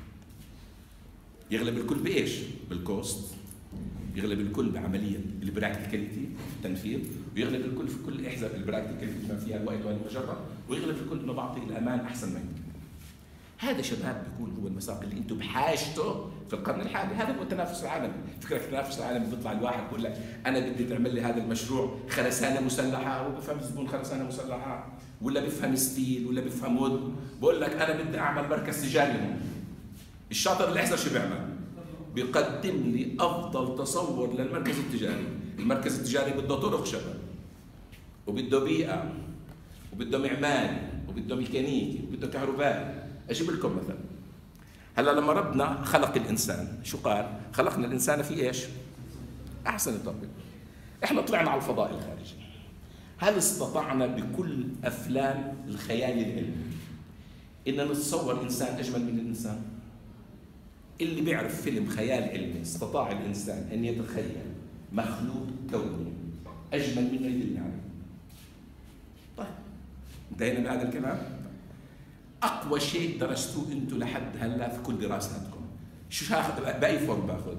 يغلب الكل بايش؟ بالكوست، يغلب الكل بعمليه البراكتيكاليتي التنفيذ، ويغلب الكل في كل احزاب البراكتيكاليتي ما فيها الوقت والمجرد، ويغلب الكل انه بعطي الامان احسن ما يمكن. هذا شباب بيكون هو المساق اللي انتم بحاجته في القرن الحالي. هذا هو التنافس العالمي. فكرك التنافس العالمي بيطلع الواحد بيقول لك انا بدي تعمل لي هذا المشروع خرسانه مسلحه، وبفهم زبون خرسانه مسلحه، ولا بفهم ستيل، ولا بفهم وود، بقول لك انا بدي اعمل مركز تجاري هون. الشاطر الاحزر شو بيعمل؟ بيقدم لي افضل تصور للمركز التجاري. المركز التجاري بده طرق شباب، وبده بيئه، وبده معماري، وبده ميكانيكي، وبده كهربائي. اجيب لكم مثلا، هلا لما ربنا خلق الانسان شو قال؟ خلقنا الانسان في ايش؟ احسن تقويم. احنا طلعنا على الفضاء الخارجي. هل استطعنا بكل افلام الخيال العلمي ان نتصور انسان اجمل من الانسان؟ اللي بيعرف فيلم خيال علمي استطاع الانسان ان يتخيل مخلوق كوني اجمل منه يدل عليه. طيب انتهينا من هذا الكلام. اقوى شيء درستوه انتم لحد هلا في كل دراساتكم شو هاخذ؟ باي فورم باخذ؟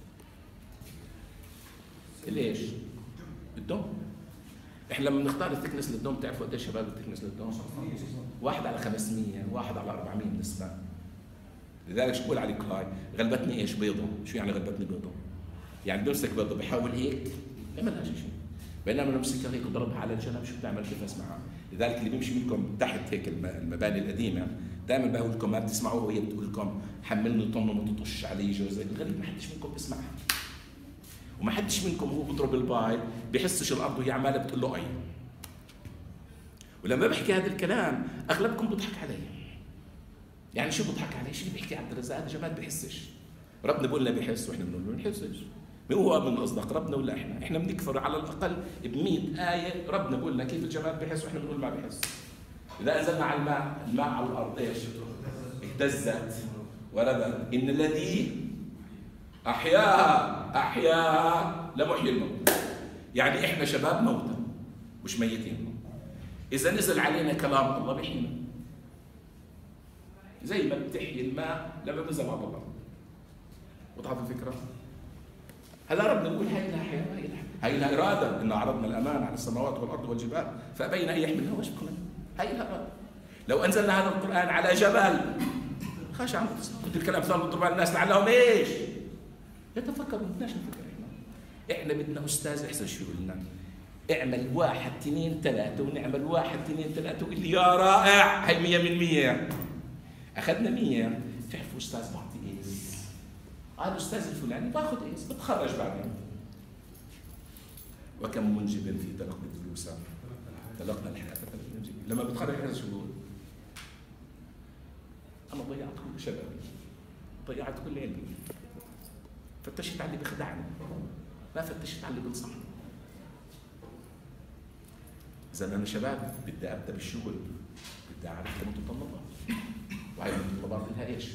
ليش؟ الدوم. احنا لما بنختار الثكنس للدوم بتعرفوا قديش شباب الثكنس للدوم؟ 1/500، 1/400 بالنسبه. لذلك شو بقول على كلاي؟ غلبتني ايش؟ بيضه. شو يعني غلبتني بيضه؟ يعني بمسك بيضه بحاول هيك ما بيعملهاش شيء، بينما لو مسكها هيك وضربها على الجنب شو بتعمل؟ كيف اسمعها؟ لذلك اللي بيمشي منكم تحت هيك المباني القديمه دائما بقول لكم ما بتسمعوها وهي بتقول لكم حملني طن وما تطش علي جوزك. الغريب ما حدش منكم بيسمعها، وما حدش منكم هو بيضرب البايض بيحسش الارض وهي عماله بتقول له اي. ولما بحكي هذا الكلام اغلبكم بيضحك علي. يعني شو بضحك عليه؟ شو اللي بيحكي عبد الرزاق؟ هذا جمال بيحسش. ربنا بيقول لنا بيحس واحنا بنقول له ما بنحسش. مين هو من اصدق، ربنا ولا احنا؟ احنا بنكفر على الاقل ب100 ايه ربنا بيقول لنا كيف الجمال بيحس واحنا بنقول ما بيحس. اذا انزلنا على الماء على الارض ايش؟ اهتزت وربت. ان الذي احياها لمحيي الموت. يعني احنا شباب موتى مش ميتين. اذا نزل علينا كلام الله بيحيينا زي ما بتحيي الماء لما بنزل على الارض. وضحت الفكره؟ هلا ربنا بيقول هاي لها حياه، هاي لها اراده. ان عرضنا الامان على السماوات والارض والجبال فابين ان يحملها واشفقنا. هاي لها اراده. لو انزلنا هذا القران على جبل خاشع قلت الكلام ثاني بضرب على الناس لعلهم ايش؟ يتفكروا. ما بدناش نفكر احنا بدنا استاذ احسن شو يقول لنا؟ اعمل 1 2 3 ونعمل 1 2 3 وقول لي يا رائع. هي 100%. اخذنا 100. تعرفوا استاذ بعطي ايس؟ قال الاستاذ الفلاني باخذ ايس بتخرج بعدين. وكم منجب في تلقي الدروس تلقى الحياه لما بتخرج هذا شو بقول؟ انا ضيعت كل شبابي، ضيعت كل علمي، فتشت على اللي بيخدعني، ما فتشت على اللي بنصحني. اذا انا شباب بدي ابدا بالشغل، بدي اعرف المتطلبات، وهي المتطلبات لها ايش؟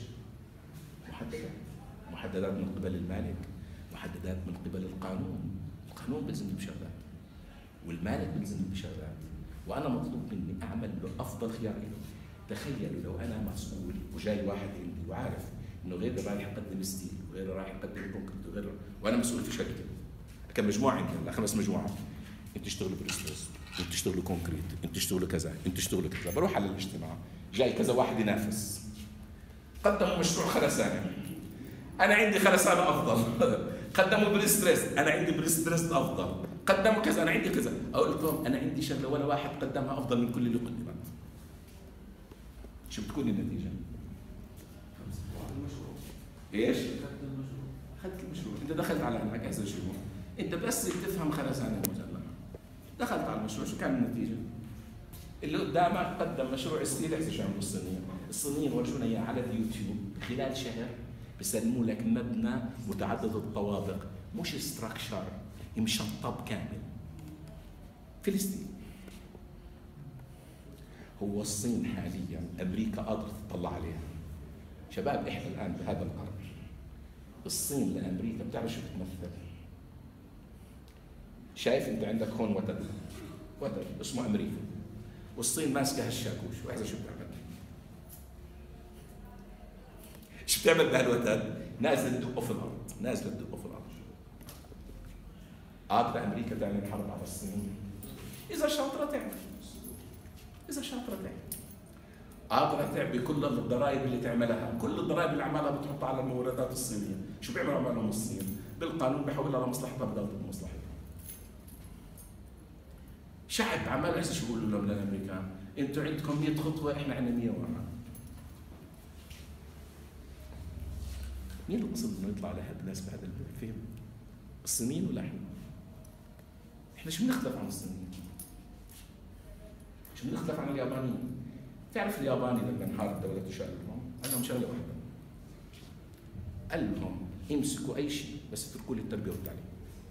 محددات من قبل المالك، محددات من قبل القانون. القانون بيلزمني بشغلات، والمالك بيلزمني بشغلات، وانا مطلوب مني اعمل له افضل خيار له. تخيلوا لو انا مسؤول وجاي واحد عندي وعارف انه غيره رايح يقدم ستيل، وغيره رايح يقدم كونكريت، وغيره، وانا مسؤول في شركه كم مجموعه عندي هلا 5 مجموعات، انتوا تشتغلوا بريسترس، انتوا تشتغلوا كونكريت، انتوا تشتغلوا كذا، انتوا تشتغلوا كذا. بروح على الاجتماع جاي كذا واحد ينافس، قدموا مشروع خرسانه، انا عندي خرسانه افضل. قدموا بريستريس، انا عندي بريستريس افضل. قدموا كذا، انا عندي كذا. اقول لكم انا عندي شغله ولا واحد قدمها افضل من كل اللي قدمت. شو بتكون النتيجه؟ ايش؟ اخذت المشروع. انت دخلت على انك هذا شو؟ انت بس بتفهم خرسانه مسلحه. دخلت على المشروع، شو كان النتيجه؟ اللي قدامك قدم مشروع ستيل. احسن شو عملوا الصينيين؟ الصينيين ورجونا اياه على اليوتيوب خلال شهر بسلموا لك مبنى متعدد الطوابق، مش ستراكشر مشطب كامل. فلسطين. هو الصين حاليا امريكا قادره تطلع عليها. شباب احنا الان بهذا القرن الصين لامريكا بتعرف شو بتمثل؟ شايف انت عندك هون وتد اسمه امريكا، والصين ماسكه هالشاكوش، واحده شو بتعمل؟ شو بتعمل بهالوتد؟ نازله تدقه في الارض، نازله تدقه في الارض. قادره امريكا تعمل حرب على الصين؟ اذا شاطره تعمل، اذا شاطره تعمل. قادره تعبي كل الضرائب اللي تعملها، كل الضرائب اللي عملها بتحطها على الموردات الصينيه، شو بيعملوا عمالهم الصين؟ بالقانون بحولها لمصلحتها بدل ضد مصلحتها. شعب عمال هسه شو بيقولوا لهم للامريكان؟ انتوا عندكم 100 خطوه احنا عندنا 101. مين اللي قصد انه يطلع لهذا الناس بهذا الفهم؟ الصينيين ولا احنا؟ احنا شو بنختلف عن الصينيين؟ شو بنختلف عن اليابانيين؟ تعرف الياباني لما انحارت دولته شو قال لهم؟ قال لهم شغله واحده. قال لهم امسكوا اي شيء بس اتركوا لي التربيه والتعليم.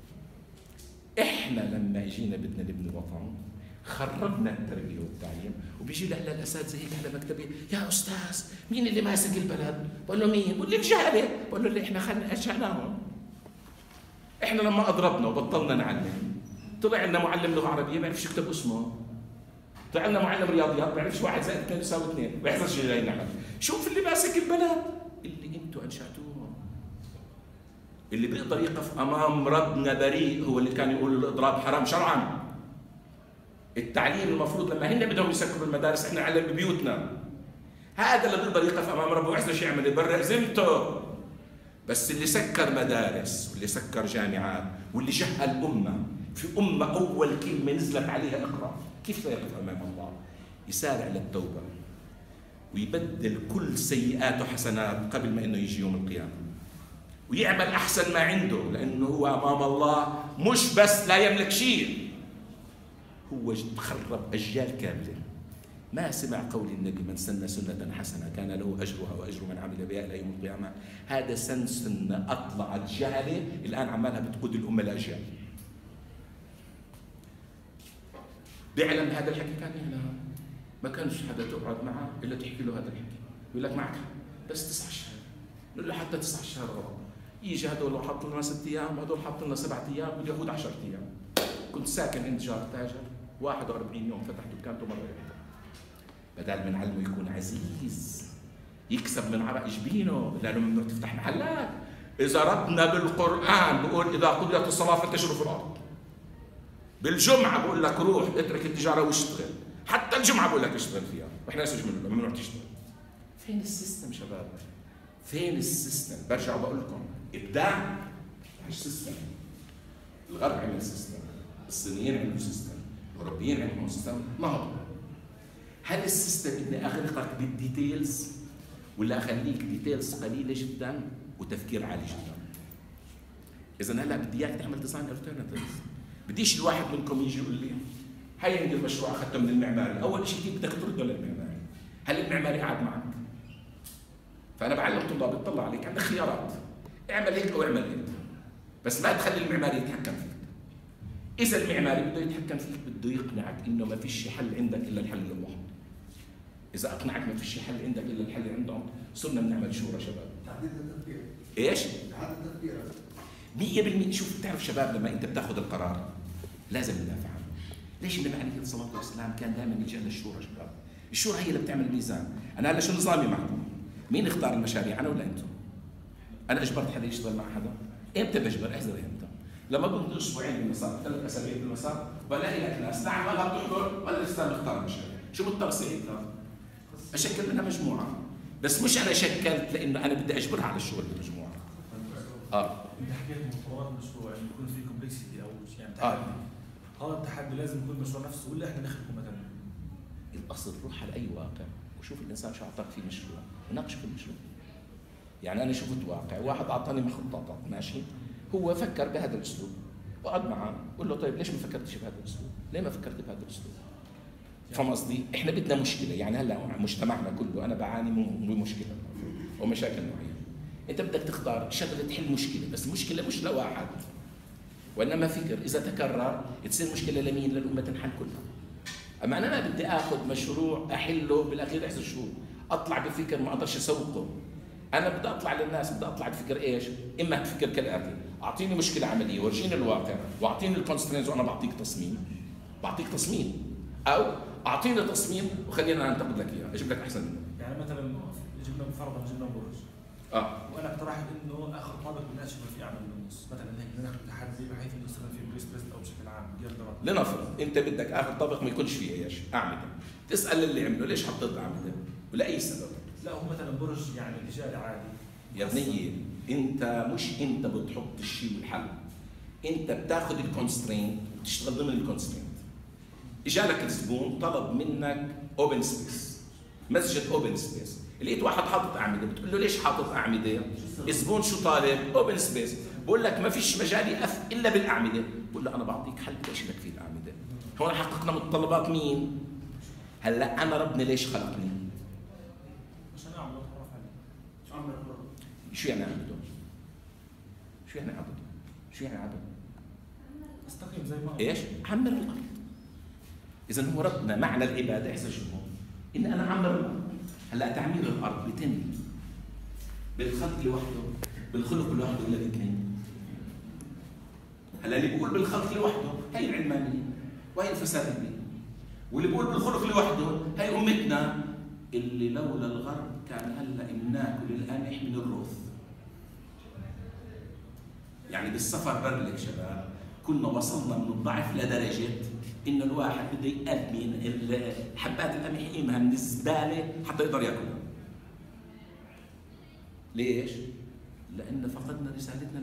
احنا لما اجينا بدنا نبني وطن خربنا التربيه والتعليم، وبيجي لهلا الاساتذه هيك على مكتبي، يا استاذ مين اللي ماسك البلد؟ بقول له مين؟ بقول لي الجهله. بقول له اللي احنا خلنا انشاناهم. احنا لما اضربنا وبطلنا نعلم طلع لنا معلم لغه عربيه ما بيعرفش يكتب اسمه، طلع لنا معلم رياضيات ما بيعرفش 1 زائد 2 يساوي 2، ما بيحصلش جاي نحن. شوف اللي ماسك البلد اللي انتم انشاتوه، اللي بيقدر يقف امام ربنا بريء هو اللي كان يقول الاضراب حرام شرعا. التعليم المفروض لما هن بدهم يسكروا المدارس احنا نعلم ببيوتنا. هذا اللي بيقدر يقف امام ربه ويحصل شو يعمل؟ يبرئ ذمته. بس اللي سكر مدارس واللي سكر جامعات واللي جهل الامه، في امه اول كلمه نزلت عليها اقرا، كيف لا يقف امام الله؟ يسارع للتوبه ويبدل كل سيئاته حسنات قبل ما انه يجي يوم القيامه، ويعمل احسن ما عنده، لانه هو امام الله مش بس لا يملك شيء، هو خرب اجيال كامله. ما سمع قول النبي من سن سنه حسنه كان له اجرها واجر من عمل بها الى يوم القيامه. هذا سنه اطلعت جهله الان عمالها بتقود الامه لاجيال. بيعلم هذا الحكي كان هنا ما كانش حدا تقعد معه الا تحكي له هذا الحكي، يقول لك معك بس 9 اشهر، نقول له حتى 9 اشهر غلط. يجي هذول حط لنا 6 ايام وهذول حط لنا 7 ايام واليهود 10 ايام. كنت ساكن عند جار تاجر 41 يوم فتح دكانته مره واحده. بدل ما نعلمه يكون عزيز يكسب من عرق جبينه، لانه ممنوع تفتح محلات. اذا ربنا بالقران بقول اذا قضيت الصلاه فانتشروا في الارض. بالجمعه بقول لك روح اترك التجاره واشتغل، حتى الجمعه بقول لك اشتغل فيها، واحنا ناس ممنوع تشتغل. فين السيستم شباب؟ فين السيستم؟ برجع بقول لكم ابداع مش سيستم. الغرب عمل سيستم، الصينيين عملوا سيستم، الاوروبيين عملوا سيستم، نهضوا. هل السيستم اني اغرقك بالديتيلز ولا اخليك ديتيلز قليله جدا وتفكير عالي جدا؟ اذا هلا بدي اياك تعمل ديزاين الترناتيفز. بديش الواحد منكم يجي يقول لي هي عندي المشروع اخذته من المعماري، اول شيء كيف بدك ترده للمعماري؟ هل المعماري قاعد معك؟ فانا بعلم طلاب اطلع عليك عندك خيارات، اعمل هيك او اعمل هيك، بس ما تخلي المعماري يتحكم فيك. اذا المعماري بده يتحكم فيك بده يقنعك انه ما فيش حل عندك الا الحل الواحد. اذا اقنعك ما فيش حل عندك الا الحل عندهم، صرنا بنعمل شورى شباب. تعديل التفكير. ايش؟ تعديل التفكير. 100%. شوف بتعرف شباب لما انت بتاخذ القرار لازم ندافع عنه. ليش النبي عليه الصلاه والسلام كان دائما يلجا للشورى شباب؟ الشورى هي اللي بتعمل الميزان. انا هلا شو نظامي معكم؟ مين اختار المشاريع انا ولا انتم؟ انا اجبرت حدا يشتغل مع حدا؟ امتى بجبر؟ احذر امتى؟ لما بمضي اسبوعين بالمسار، 3 اسابيع بالمسار، بلاقي لك ناس لا عمالها بتحضر ولا لسه مختار المشاريع، شو مضطر اصير اشكل منها مجموعه، بس مش انا شكلت لانه انا بدي اجبرها على الشغل بالمجموعه. انت حكيت متطلبات المشروع انه يكون في كومبلكسيتي او يعني تحدي. هذا التحدي لازم يكون المشروع نفسه ولا احنا نخلقه مثلا؟ الاصل روح على اي واقع وشوف الانسان شو اعطاك فيه مشروع وناقشه في المشروع. يعني انا شفت واقع واحد اعطاني مخططات ماشي، هو فكر بهذا الاسلوب، وقعد معه قول له طيب ليش ما فكرتش بهذا الاسلوب؟ ليه ما فكرت بهذا الاسلوب؟ فهم قصدي؟ احنا بدنا مشكله، يعني هلا مجتمعنا كله انا بعاني من مشكله ومشاكل معينه. انت بدك تختار شغله تحل مشكله، بس المشكله مش لواحد وانما فكر، اذا تكرر تصير مشكله لمين؟ للامه تنحل كلها. اما انا ما بدي اخذ مشروع احله بالاخير 10 شهور، اطلع بفكر ما اقدرش اسوقه. انا بدي اطلع للناس، بدي اطلع بفكر ايش؟ اما تفكر كالاتي: اعطيني مشكله عمليه، ورجيني الواقع، واعطيني الكونسترينز وانا بعطيك تصميم، او اعطيني تصميم وخلينا انتقد لك اياه، اجيب لك احسن منه. يعني مثلا جبنا برج وانا اقترحت انه اخر طابق من الاشبه في اعمال بالنص، مثلا هيك ناخذ تحدي بحيث انه يستخدم فيه بريس او بشكل عام لنفرض انت بدك اخر طابق ما يكونش فيه ايش؟ اعمده، تسال اللي عمله ليش حطيت اعمده؟ ولاي سبب؟ لا هو مثلا برج يعني تجاري عادي. يا بني انت بتحط الشيء والحل، انت بتاخذ الكونسترينت وتشتغل ضمن الكونسترينت. اجالك الزبون طلب منك اوبن سبيس، مسجد اوبن سبيس، لقيت واحد حاطط اعمده، بتقول له ليش حاطط اعمده؟ الزبون شو طالب؟ اوبن سبيس. بقول لك ما فيش مجال يقف الا بالاعمده، بقول له انا بعطيك حل بدي اشيلك فيه الاعمده. هون حققنا متطلبات مين؟ هلا انا ربنا ليش خلقني؟ عشان اعمل شو يعني اعبده؟ شو يعني عبد؟ استقيم زي ما ايش؟ عمر الارض. اذا هو ربنا معنى العباده احسجهم ان انا عمر الارض. هلا تعمير الارض بيتم بالخلق لوحده، بالخلق لوحده ولا باثنين؟ هلا اللي بيقول بالخلق لوحده هي العلمانيه وهي الفساديه، واللي بيقول بالخلق لوحده هي امتنا اللي لولا الغرب كان هلا بناكل القمح من الروث. يعني بالسفر برلك شباب كنا وصلنا من الضعف لدرجه انه الواحد بده يأمن حبات القمح يقيمها من الزباله حتى يقدر ياكلها. ليش؟ لان فقدنا رسالتنا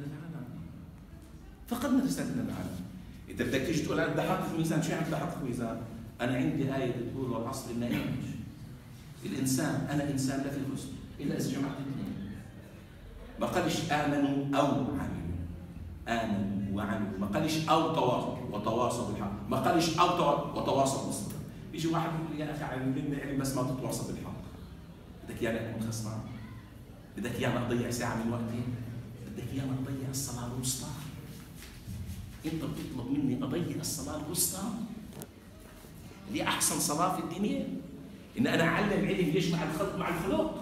للعالم. انت بدك تيجي تقول انا بدي احقق ميزان، شو يعني بدي احقق ميزان؟ انا عندي آية بتقول والعصر إن الإنسان أنا إنسان لا في الحسن إلا إذا جمعت اثنين. ما قالش آمنوا أو عملوا، آمنوا وعملوا، ما قالش أو وتواصوا بالحق، ما قالش أو وتواصوا بالصبر. يجي واحد يقول لي يا أخي علمني علم بس ما تتواصى بالحق. بدك إياني أكون خسران؟ بدك إياني أضيع ساعة من وقتي؟ بدك إياني أضيع الصلاة الوسطى؟ أنت بتطلب مني أضيع الصلاة الوسطى؟ دي أحسن صلاة في الدنيا، إن أنا أعلم علم يجمع الخلق مع الخلق.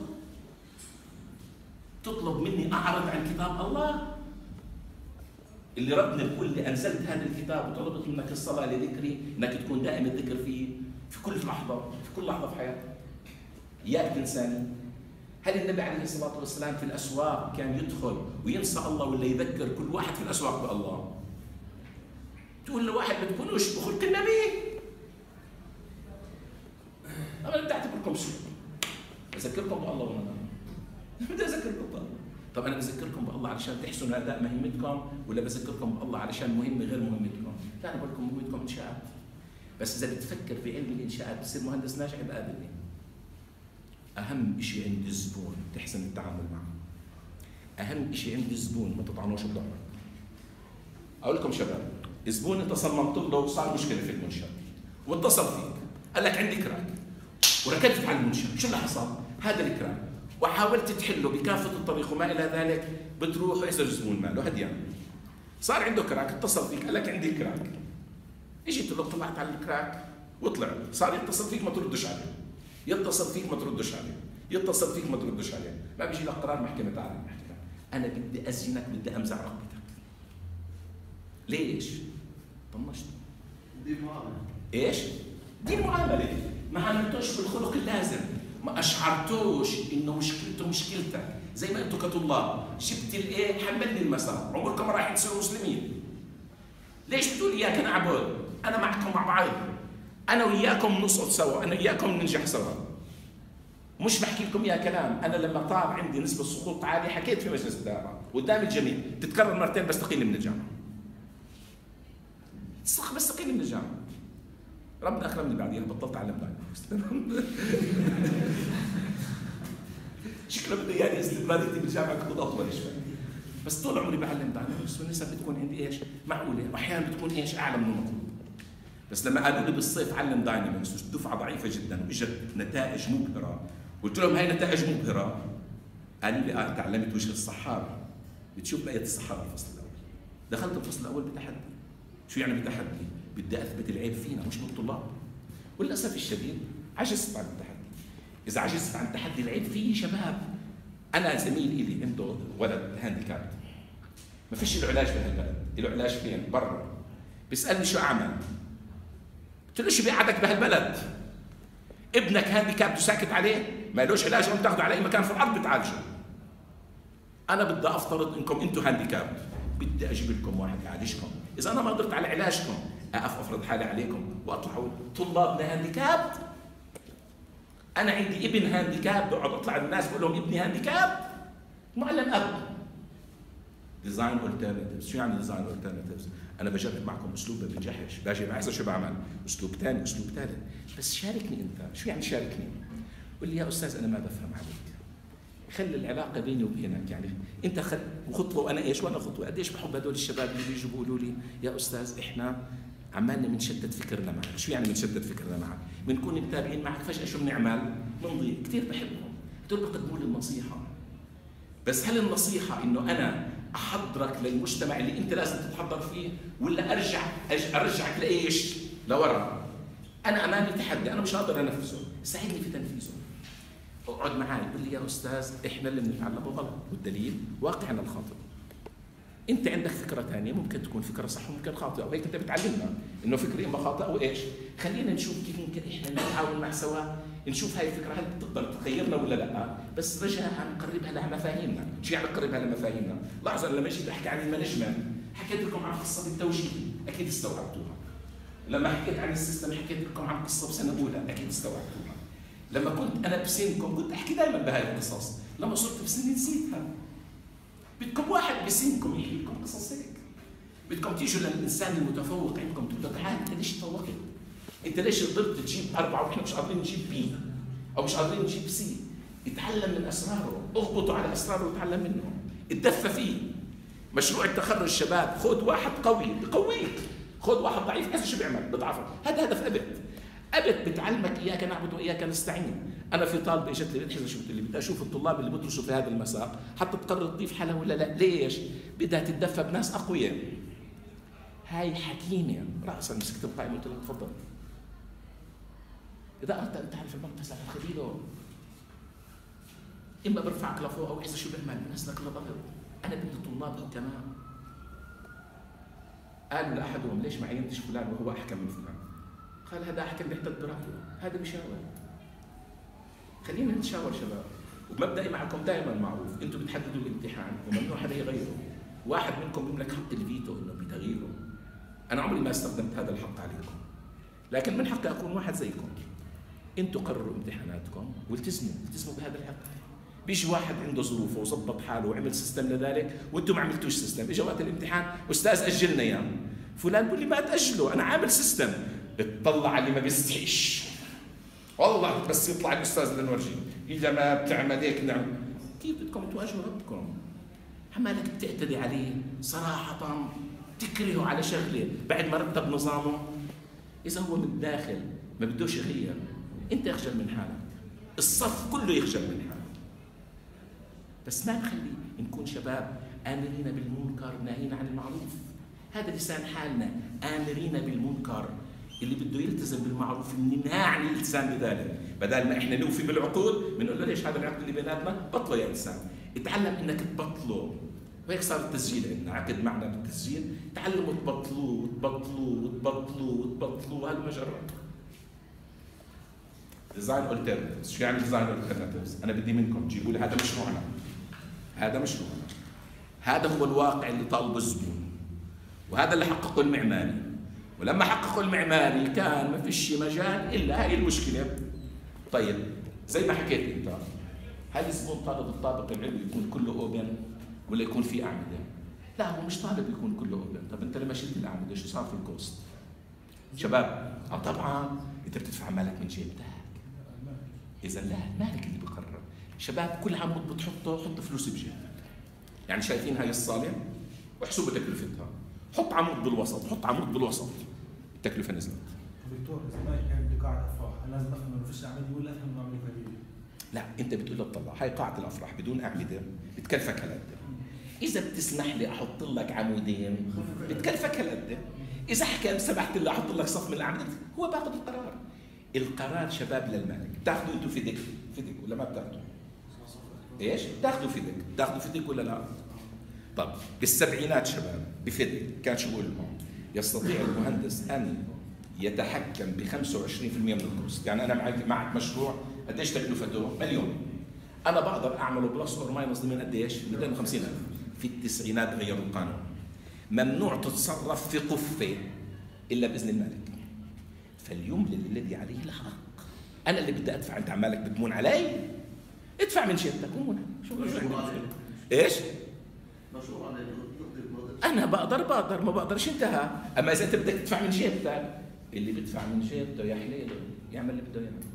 تطلب مني أعرض عن كتاب الله اللي ربنا بيقول لي أنزلت هذا الكتاب وطلبت منك الصلاة لذكري، إنك تكون دائم الذكر فيه في كل لحظة في حياتك. إياك تنساني. هل النبي عليه الصلاة والسلام في الأسواق كان يدخل وينسى الله ولا يذكر كل واحد في الأسواق بالله؟ تقول لواحد بتكونوش بخلق النبي. أنا بدي أعتبركم شو؟ أذكركم بالله ولا لا؟ بدي أذكركم بالله. طب أنا بذكركم بالله علشان تحسنوا أداء مهمتكم ولا بذكركم بالله علشان مهمة غير مهمتكم؟ لا أنا بقول لكم مهمتكم إنشاءات. بس إذا بتفكر في علم الإنشاءات بتصير مهندس ناجح بقابلني. أهم شيء عند الزبون تحسن التعامل معه. أهم شيء عند الزبون ما تطعنوش بظهرك. أقول لكم شباب، الزبون أنت صممت له وصار مشكلة في المنشأ واتصل فيك قال لك عندي كراك وركبت على المنشأ، شو اللي حصل؟ هذا الكراك وحاولت تحله بكافة الطرق وما إلى ذلك، بتروح وإذا الزبون ماله هديان صار عنده كراك، اتصل فيك قال لك عندي كراك، اجيت له طلعت على الكراك وطلع، صار يتصل فيك ما تردش عليه، يتصل فيك ما تردش عليه، يتصل فيك ما تردش عليه، ما بيجي لك قرار محكمة عالية. أنا بدي أسجنك، بدي أمزع رقبتك. ليش؟ طنشت. دي معاملة. ايش؟ دي معاملة، ما عملتوش بالخلق اللازم، ما اشعرتوش انه مشكلته مشكلتك، زي ما انتم كطلاب جبت الايه حملني المسار، عمركم ما راح تصيروا مسلمين. ليش بتقول اياك نعبد؟ انا معكم مع بعض، انا وياكم نسقط سوا، انا وياكم ننجح سوا. مش بحكي لكم يا كلام، انا لما طاب عندي نسبة سقوط عالية حكيت في مجلس الدائرة قدام الجميع، تتكرر مرتين بستقيل من الجامعة. بستقيل من الجامعة. ربنا اكرمني بعديها بطلت اعلم داينامكس. شكله بده اياني استمراريتي بالجامعه تكون اطول شوي. بس طول عمري بعلم داينامكس والنسب بتكون عندي ايش؟ معقوله، واحيانا بتكون ايش؟ اعلى من المطلوب. بس لما قالوا لي بالصيف علم داينامكس والدفعه ضعيفه جدا واجت نتائج مبهره، قلت لهم هاي نتائج مبهره. أنا تعلمت وجه الصحابة. بتشوف بقية الصحابة الفصل الأول. دخلت الفصل الأول بتحدي. شو يعني بتحدي؟ بدي أثبت العيب فينا مش بالطلاب. وللأسف الشديد عجزت عن التحدي. إذا عجزت عن التحدي العيب فيه شباب. أنا زميل إلي عنده ولد هانديكاب. ما فيش له علاج بهالبلد، له علاج فين؟ برا. بيسألني شو أعمل؟ قلت له شو بيقعدك بهالبلد؟ ابنك هانديكاب وساكت عليه؟ ما لوش علاج وانت تاخذه على أي مكان في الأرض بتعالجه. أنا بدي أفترض إنكم أنتم هانديكاب، بدي أجيب لكم واحد يعالجكم. إذا أنا ما قدرت على علاجكم أقف أفرض حالي عليكم وأطلع أقول طلابنا هانديكاب. أنا عندي ابن هانديكاب بقعد أطلع للناس بقول لهم ابني هانديكاب. معلم أب. ديزاين ألترناتيفز. شو يعني ديزاين ألترناتيفز؟ أنا بجرب معكم أسلوب ما بنجحش، باجي بعكسه شو بعمل؟ أسلوب ثاني، أسلوب ثالث. بس شاركني أنت، شو يعني شاركني؟ قل لي يا أستاذ أنا ما بفهم عليك. خلي العلاقة بيني وبينك، يعني أنت خطوة وأنا إيش وأنا خطوة. قديش بحب هدول الشباب اللي بيجوا بيقولوا لي يا أستاذ إحنا عمالنا بنشدد فكرنا معك. شو يعني بنشدد فكرنا معك؟ بنكون متابعين معك فجأة شو بنعمل؟ بنضيع. كثير بحبهم. هدول بيقدموا لي النصيحة. بس هل النصيحة إنه أنا أحضرك للمجتمع اللي أنت لازم تتحضر فيه، ولا أرجعك لإيش؟ لورا. أنا أمامي تحدي، أنا مش قادر أنفذه، ساعدني في تنفيذه. اقعد معي قول لي يا أستاذ إحنا اللي بنتعلمه غلط، والدليل واقعنا الخاطئ. أنت عندك فكرة ثانية ممكن تكون فكرة صح وممكن خاطئة، وهيك أنت بتعلمنا إنه فكرة إما خاطئة وإيش؟ خلينا نشوف كيف ممكن إحنا نتعاون مع سوا، نشوف هاي الفكرة هل بتقدر تغيرنا ولا لا، بس رجاء نقربها لمفاهيمنا. شو يعني نقربها لمفاهيمنا؟ لاحظوا لما جيت أحكي عن المانجمنت حكيت لكم عن قصة التوجيه، أكيد استوعبتوها. لما حكيت عن السيستم حكيت لكم عن قصة بسنة أولى، أكيد استوعبتوها. لما كنت أنا بسنكم كنت أحكي دائما بهاي القصص، لما صرت بسني نسيتها. بدكم واحد بسنكم يحكي لكم قصص هيك. بدكم تيجوا للإنسان المتفوق عندكم تقول له تعال أنت ليش تفوقت؟ أنت ليش قدرت تجيب 4 وإحنا مش قادرين نجيب بي أو مش قادرين نجيب سي؟ اتعلم من أسراره، اضبطوا على أسراره وتعلم منه، اتدفى فيه. مشروع التخرج شباب، خذ واحد قوي بقويك، خذ واحد ضعيف حسب شو بيعمل بضعفه. هذا هدف أبت بتعلمك إياك نعبد وإياك نستعين. أنا في طالبة إجت لي بتحكي شو بتقول لي بدي أشوف الطلاب اللي بدرسوا في هذا المساق حتى تقرر تضيف حالها ولا لا. ليش؟ بدها تتدفى بناس أقوياء. هاي حكيمة رأسا مسكت القائمة قلت لها تفضل. إذا أردت أن تعرف المركز على خليله إما برفعك لفوق أو إذا شو بيعمل بنزلك لظهر. أنا بدي طلاب حكماء. قالوا لأحدهم ليش ما عينتش فلان وهو أحكم من فلان؟ قال هذا أحكم بيحتد برأيه، هذا بيشاور. خلينا نتشاور شباب. ومبدئي معكم دائما معروف، انتم بتحددوا الامتحان وممنوع حدا يغيره. واحد منكم بيملك حق الفيتو انه بتغييره. انا عمري ما استخدمت هذا الحق عليكم. لكن من حقي اكون واحد زيكم. انتم قرروا امتحاناتكم والتزموا بهذا الحق. بيجي واحد عنده ظروفه وظبط حاله وعمل سيستم لذلك وانتم ما عملتوش سيستم، اجى وقت الامتحان استاذ اجلنا اياه. فلان بيقول لي ما تاجله انا عامل سيستم. بتطلع على اللي ما بيستحيش. والله بس يطلع الاستاذ لنورجيه اذا ما بتعمل هيك نعم. كيف بدكم تواجهوا ربكم؟ حمالك بتعتدي عليه صراحه، تكرهه على شغله بعد ما رتب نظامه. اذا هو من الداخل ما بدوش يغير، انت اخجل من حالك، الصف كله يخجل من حالك. بس ما بخلي نكون شباب آمرين بالمنكر ناهين عن المعروف. هذا لسان حالنا، آمرين بالمنكر. اللي بده يلتزم بالمعروف ننهى عن الالتزام بذلك، بدل ما احنا نوفي بالعقود بنقول له ليش هذا العقد اللي بيناتنا بطله يا انسان، اتعلم انك تبطله. وهيك صار التسجيل عندنا، عقد معنا بالتسجيل، تعلموا تبطلوه وهذا مجرد. ديزاين الترناتيفز. شو يعني ديزاين الترناتيفز؟ انا بدي منكم تجيبوا لي هذا مشروعنا. هذا هو الواقع اللي طالبه الزبون، وهذا اللي حققه المعماري. ولما حققوا المعماري كان ما فيش مجال الا هاي المشكله. طيب زي ما حكيت انت، هل الزبون طالب الطابق العلوي يكون كله اوبن ولا يكون في اعمده؟ لا هو مش طالب يكون كله اوبن. طب انت لما شلت الاعمده شو صار في الكوست؟ شباب طبعا انت بتدفع مالك من جيبتك. اذا لا مالك اللي بقرر. شباب كل عمود بتحطه حط فلوس بجيبك. يعني شايفين هاي الصاله واحسبوا تكلفتها، حط عمود بالوسط التكلفه نزلت. دكتور اذا ما كان بدي قاعد افراح انا لازم افهم انه فيش عمليه ولا افهم انه عمليه كبيره؟ لا انت بتقول له طلع هاي قاعه الافراح بدون اعمده بتكلفك هالقد، اذا بتسمح لي احط لك عمودين بتكلفك هالقد، اذا حكى سمحت لي احط لك صف من الاعمده هو باخذ القرار. القرار شباب للمالك. بتاخذوا انتم فدك ولا ما بتاخذوا؟ ايش؟ بتاخذوا فدك ولا لا؟ طب بالسبعينات شباب بفدك كان شو بقول لهم؟ يستطيع المهندس ان يتحكم ب 25% من الكوست، يعني انا معك مشروع قديش تكلفته؟ مليون. انا بقدر اعمله بلس اور ماينس ضمن قديش؟ 250,000. في التسعينات غيروا القانون. ممنوع تتصرف في قفه الا باذن المالك. فليملل الذي عليه الحق. انا اللي بدي ادفع، انت عمالك بتمون علي؟ ادفع من شيبتك ومون. شو ايش؟ مشروع على انا بقدر ما بقدرش انتهى. اما اذا انت بدك تدفع من شيبتك، اللي بدفع من شيبته يا حليله يعمل اللي بده يعمل.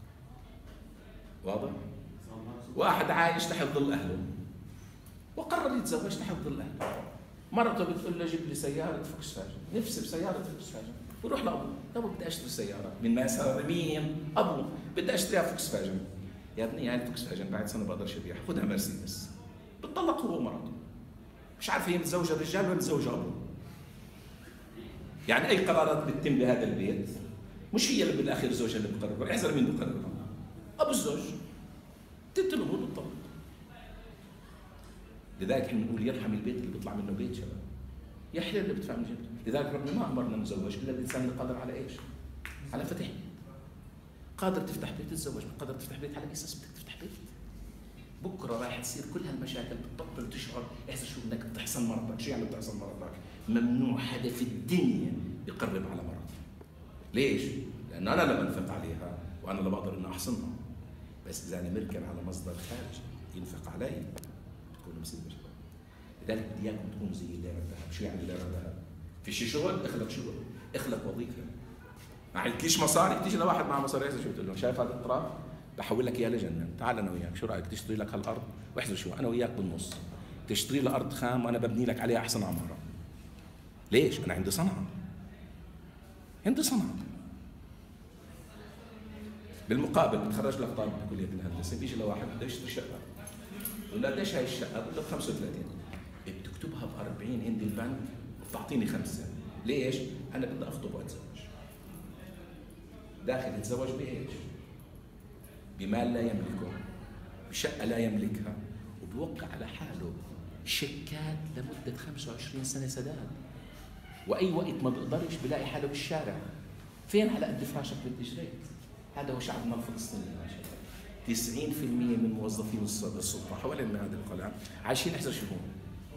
واضح؟ واحد عايش تحت ظل اهله وقرر يتزوج تحت ظل اهله. مرته بتقول له جيب لي سياره فوكس فاجن، نفسي بسياره فوكس فاجن. بروح لابوه، ابو بدي اشتري سياره من ماسه مين؟ ابو بدي اشتريها فوكس فاجن. يا ابني هاي الفوكس فاجن بعد سنه بقدرش ابيعها، خذها مرسيدس. بتطلق هو ومرته. مش عارفه هي متزوجه رجال ولا متزوجه ابوه. يعني اي قرارات بتتم بهذا البيت مش هي اللي بالاخير زوجها اللي بقررها، احذر مين بقررها؟ ابو الزوج. تنتهي الامور بالطبق. لذلك احنا بنقول يرحم البيت اللي بيطلع منه بيت شباب. يا حلال اللي بدفع من جيبته. لذلك ربنا ما امرنا نتزوج الا الانسان اللي قادر على ايش؟ على فتح. قادر تفتح بيت تتزوج، قادر تفتح بيت على اساس بدك تفتح بيت. بكره راح تصير كل هالمشاكل بتبطل تشعر احساس شو انك بتحصن مرتك، شو يعني بتحصن مرتك؟ ممنوع حدا في الدنيا يقرب على مرته. ليش؟ لانه انا اللي بنفق عليها وانا اللي بقدر اني احصنها. بس اذا انا مركن على مصدر خارجي ينفق علي تكون مصيبه شباب. لذلك بدي اياكم تكونوا زي الليره الذهب. شو يعني الليره الذهب؟ في شي شغل اخلق شغل، اخلق وظيفه. ما عندكيش مصاري بتيجي لواحد مع مصاري شو بتقول له؟ شايف هذا التراب؟ بحول لك اياه لجنه، تعال انا وياك، شو رايك تشتري لك هالارض؟ واحذر شو انا وياك بالنص. تشتري لي ارض خام وانا ببني لك عليها احسن عماره. ليش؟ انا عندي صنعه. عندي صنعه. بالمقابل بتخرج لك طالب بكليه الهندسه بيجي لواحد بده يشتري شقه. بقول له قديش هاي الشقه؟ بقول له ب 35. بتكتبها ب 40 عند البنك وبتعطيني 5. ليش؟ انا بدي اخطب واتزوج. داخل يتزوج بايش؟ بمال لا يملكه، بشقه لا يملكها، وبوقع على حاله شيكات لمده 25 سنه سداد. واي وقت ما بيقدرش بلاقي حاله بالشارع. فين على قد فراشك بدي اجريك؟ هذا هو شعبنا الفلسطيني يا شباب. 90% من موظفين السلطه حوالين هذه القلعه عايشين احذر شو هون.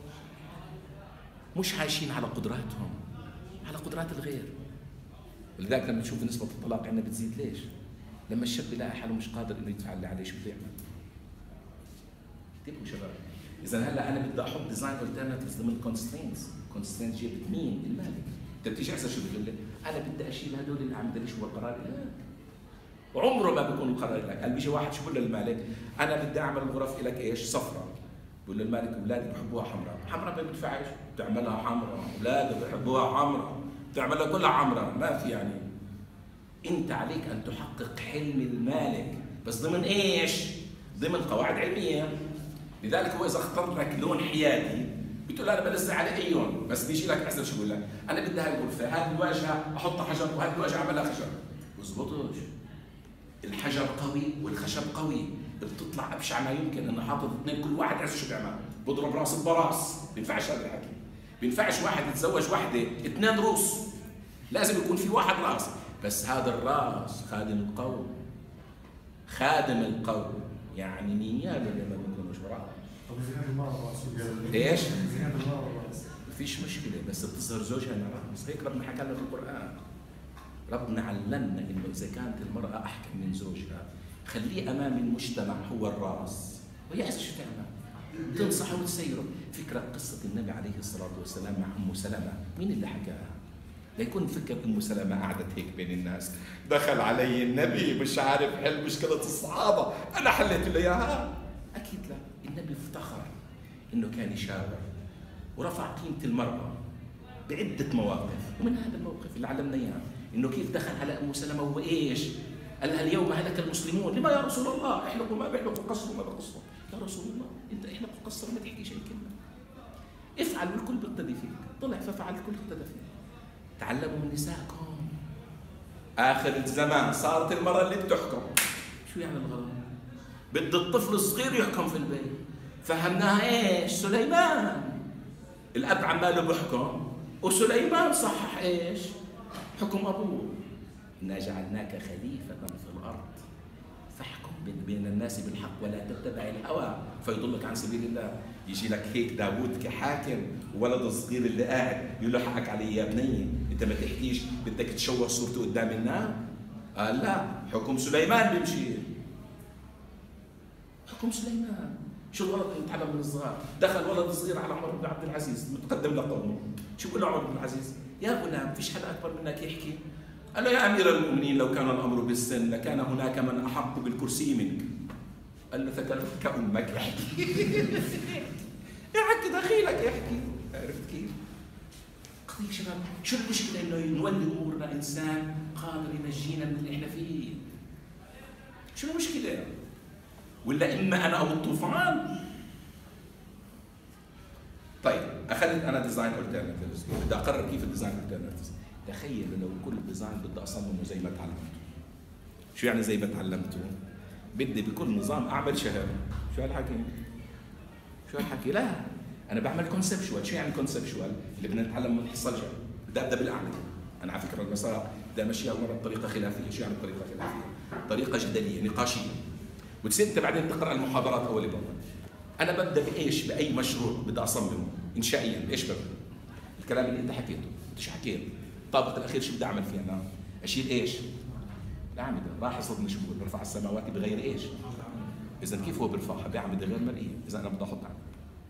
مش عايشين على قدراتهم، على قدرات الغير. ولذلك لما نشوف نسبه الطلاق عندنا بتزيد. ليش؟ لما الشاب يلاقي حاله مش قادر انه يدفع اللي عليه، شو بده يعمل؟ انتبهوا شباب. اذا هلا انا بدي احط ديزاين الترناتيفز ضمن كونسترينتس. كونسترينتس جبت مين؟ المالك. انت بتيجي احسن شو بتقول لي؟ انا بدي اشيل هدول الاعمده. ليش؟ هو القرار لك. وعمره ما بيكون القرار لك. قال بيجي واحد شو بقول للمالك؟ انا بدي اعمل الغرف لك ايش؟ صفراء. بقول للمالك اولادي بحبوها حمراء. حمراء ما بدفعش، بتعملها حمراء. اولادي بحبوها حمراء، بتعملها كلها حمراء. ما في يعني. انت عليك ان تحقق حلم المالك، بس ضمن ايش؟ ضمن قواعد علميه. لذلك هو اذا اختار لك لون حيادي بتقول انا بلزق على اي لون، بس بيجي لك احسن شو بقول لك؟ انا بدي هاي الغرفه، هاي الواجهه احطها حجر وهاي الواجهه اعملها خشب. بزبطش. الحجر قوي والخشب قوي، بتطلع ابشع ما يمكن. انه حاطط اثنين كل واحد عرف شو بيعمل، بضرب راس براس. بينفعش هذا الحكي. بينفعش واحد يتزوج وحده اثنين روس. لازم يكون في واحد راس، بس هذا الراس خادم القوم. خادم القوم يعني نيال لما بيكونوش وراه. طب زينة المرأة راس. ايش؟ زينة المرأة راس. مفيش مشكله، بس بتظهر زوجها انها راس. هيك ربنا حكى لنا في القران. ربنا علمنا انه اذا كانت المراه احكم من زوجها خليه امام المجتمع هو الراس، وهي عايزه شو تعمل؟ تنصحه وتسيره. فكره قصه النبي عليه الصلاه والسلام مع ام سلمه، مين اللي حكاها؟ ليكون فكر ام سلمه قعدت هيك بين الناس، دخل علي النبي مش عارف حل مشكله الصحابه، انا حليت له اياها. اكيد لا، النبي افتخر انه كان يشاور ورفع قيمه المراه بعده مواقف، ومن هذا الموقف اللي علمنا اياه انه كيف دخل على ام سلمه وايش؟ قال لها اليوم هلك المسلمون. لما يا رسول الله؟ احلقوا ما بيحلقوا، قصروا ما بقصروا. يا رسول الله انت احلق وقصر ما تحكيش الكلمه، افعل والكل بيقتدي فيك. طلع ففعل الكل اقتدى فيه. تعلموا من نسائكم. اخر الزمان صارت المراه اللي بتحكم. شو يعني الغرض؟ بده الطفل الصغير يحكم في البيت. فهمناها ايش؟ سليمان الاب عماله بحكم وسليمان صحح ايش؟ حكم ابوه. انا جعلناك خليفه في الارض فاحكم بين الناس بالحق ولا تتبع الهوى فيضلك عن سبيل الله. يجي لك هيك داوود كحاكم وولد الصغير اللي قاعد يقول له حقك علي يا بني، انت ما تحكيش، بدك تشوه صورته قدام الناس. قال لا، حكم سليمان بيمشي. حكم سليمان. شو الغلط اللي نتعلم من الصغار؟ دخل ولد صغير على عمر بن عبد العزيز متقدم لقومه، شو بيقول له عمر بن العزيز؟ يا غلام فيش حدا اكبر منك يحكي؟ قال له يا امير المؤمنين لو كان الامر بالسن لكان هناك من احق بالكرسي منك. قال له ثكلتك امك يحكي. يحكي دخيلك يحكي. عرفت كيف؟ قضيه شباب، شو المشكله انه نولي امورنا انسان قادر ينجينا من اللي احنا فيه؟ شو المشكله؟ ولا اما انا او الطوفان؟ طيب اخذت انا ديزاين الترناتيفز، بدي اقرر كيف الديزاين الترناتيفز. تخيل لو كل ديزاين بدي اصممه زي ما تعلمته. شو يعني زي ما تعلمته؟ بدي بكل نظام اعمل شهر. شو هالحكي؟ شو هالحكي؟ لا انا بعمل كونسبشوال. شو يعني كونسبشوال؟ اللي بدنا نتعلم من الحصه الجايه. بدي ابدا بالاعمده. انا على فكره المسار بدي امشيها مره بطريقه خلافيه. شو يعني بطريقه خلافيه؟ طريقه جدليه نقاشيه. وتصير انت بعدين تقرا المحاضرات اول باول. انا ببدا بايش؟ باي مشروع بدي اصممه انشائيا، بايش ببدا؟ الكلام اللي انت حكيته، انت شو حكيت؟ الطابق الاخير شو بدي اعمل فيه انا؟ اشيل ايش؟ الاعمده، راح يصدني شو بقول؟ برفع السماوات بغير ايش؟ اذا كيف هو بيرفعها؟ باعمده غير مرئيه، اذا انا بدي احط اعمده.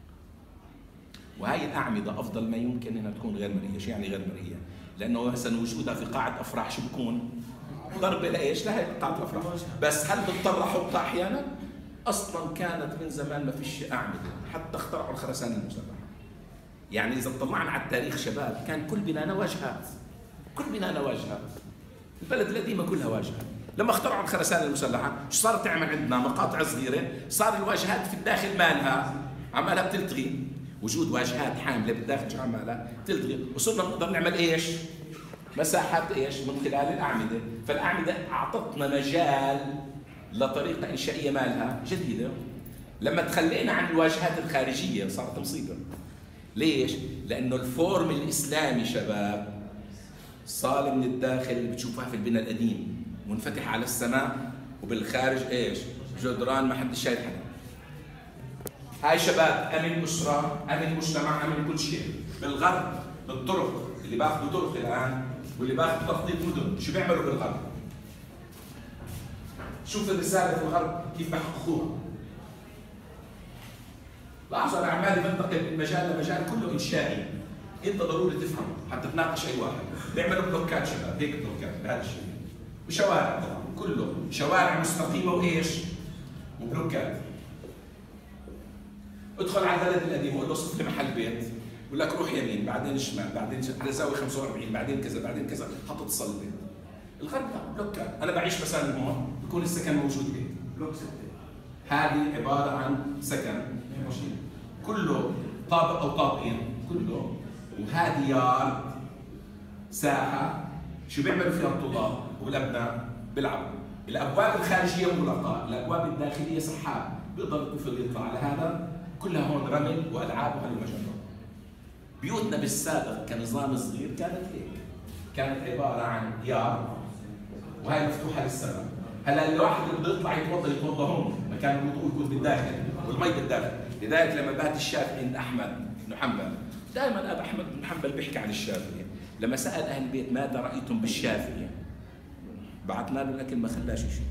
وهي الاعمده افضل ما يمكن انها تكون غير مرئيه، شو يعني غير مرئيه؟ لانه مثلا وجودها في قاعه افراح شو بكون؟ ضربه لايش؟ لهي قاعه الافراح. بس هل بضطر احطها احيانا؟ اصلا كانت من زمان ما فيش اعمده، حتى اخترعوا الخرسانه المسلحه. يعني اذا اطلعنا على التاريخ شباب كان كل بنانا واجهات. كل بنانا واجهات. البلد القديمه كلها واجهات. لما اخترعوا الخرسانه المسلحه، شو صارت تعمل عندنا؟ مقاطع صغيره، صار الواجهات في الداخل مالها عمالها بتلتغي. وجود واجهات حامله بالداخل شو عمالها؟ بتلتغي، وصرنا نقدر نعمل ايش؟ مساحات ايش؟ من خلال الاعمده، فالاعمده اعطتنا مجال لطريقه انشائيه مالها جديده. لما تخلينا عن الواجهات الخارجيه صارت مصيبه. ليش؟ لانه الفورم الاسلامي شباب صالة من الداخل اللي بتشوفها في البناء القديم منفتح على السماء، وبالخارج ايش؟ جدران ما حد شايف حدا. هاي شباب امن اسره، امن مجتمع، امن كل شيء. بالغرب بالطرق اللي باخذوا طرق الان واللي باخذوا تخطيط مدن، شو بيعملوا بالغرب؟ شوف الرساله في الغرب كيف بحققوها. لاحظوا انا عمالي بنتقل من مجال لمجال كله انشائي. انت ضروري تفهم حتى تناقش اي واحد. بيعملوا بلوكات شباب، هيك بلوكات بهذا الشيء. وشوارع طبعا كله شوارع مستقيمه وايش؟ وبلوكات. ادخل على البلد القديم وقول له صف لي محل بيت، بقول لك روح يمين بعدين شمال بعدين على زاويه 45 بعدين كذا بعدين كذا حط اتصل البيت. الغرب لا بلوكات. انا بعيش مثلا هون بكون السكن موجود بيت. بلوك 6. هذه عباره عن سكن كله طابق او طابقين كله، وهذه يار ساحه شو بيعملوا فيها الطلاب والابناء؟ بيلعبوا. الابواب الخارجيه مغلقه، الابواب الداخليه سحاب، بيقدر الطفل يطلع على هذا. كلها هون رمل والعاب وهالمجرات. بيوتنا بالسابق كنظام صغير كانت هيك، كانت عباره عن يار وهي مفتوحه للسماء. هلا الواحد اللي بده يطلع يتوضا هون، مكان الوضوء يكون بالداخل والمي بالداخل. لذلك لما بات الشافعي عند احمد بن حنبل، دائما ابا احمد بن حنبل بيحكي عن الشافعي. لما سال اهل البيت ماذا رايتم بالشافعي؟ بعثنا له الاكل ما خلاش شيء.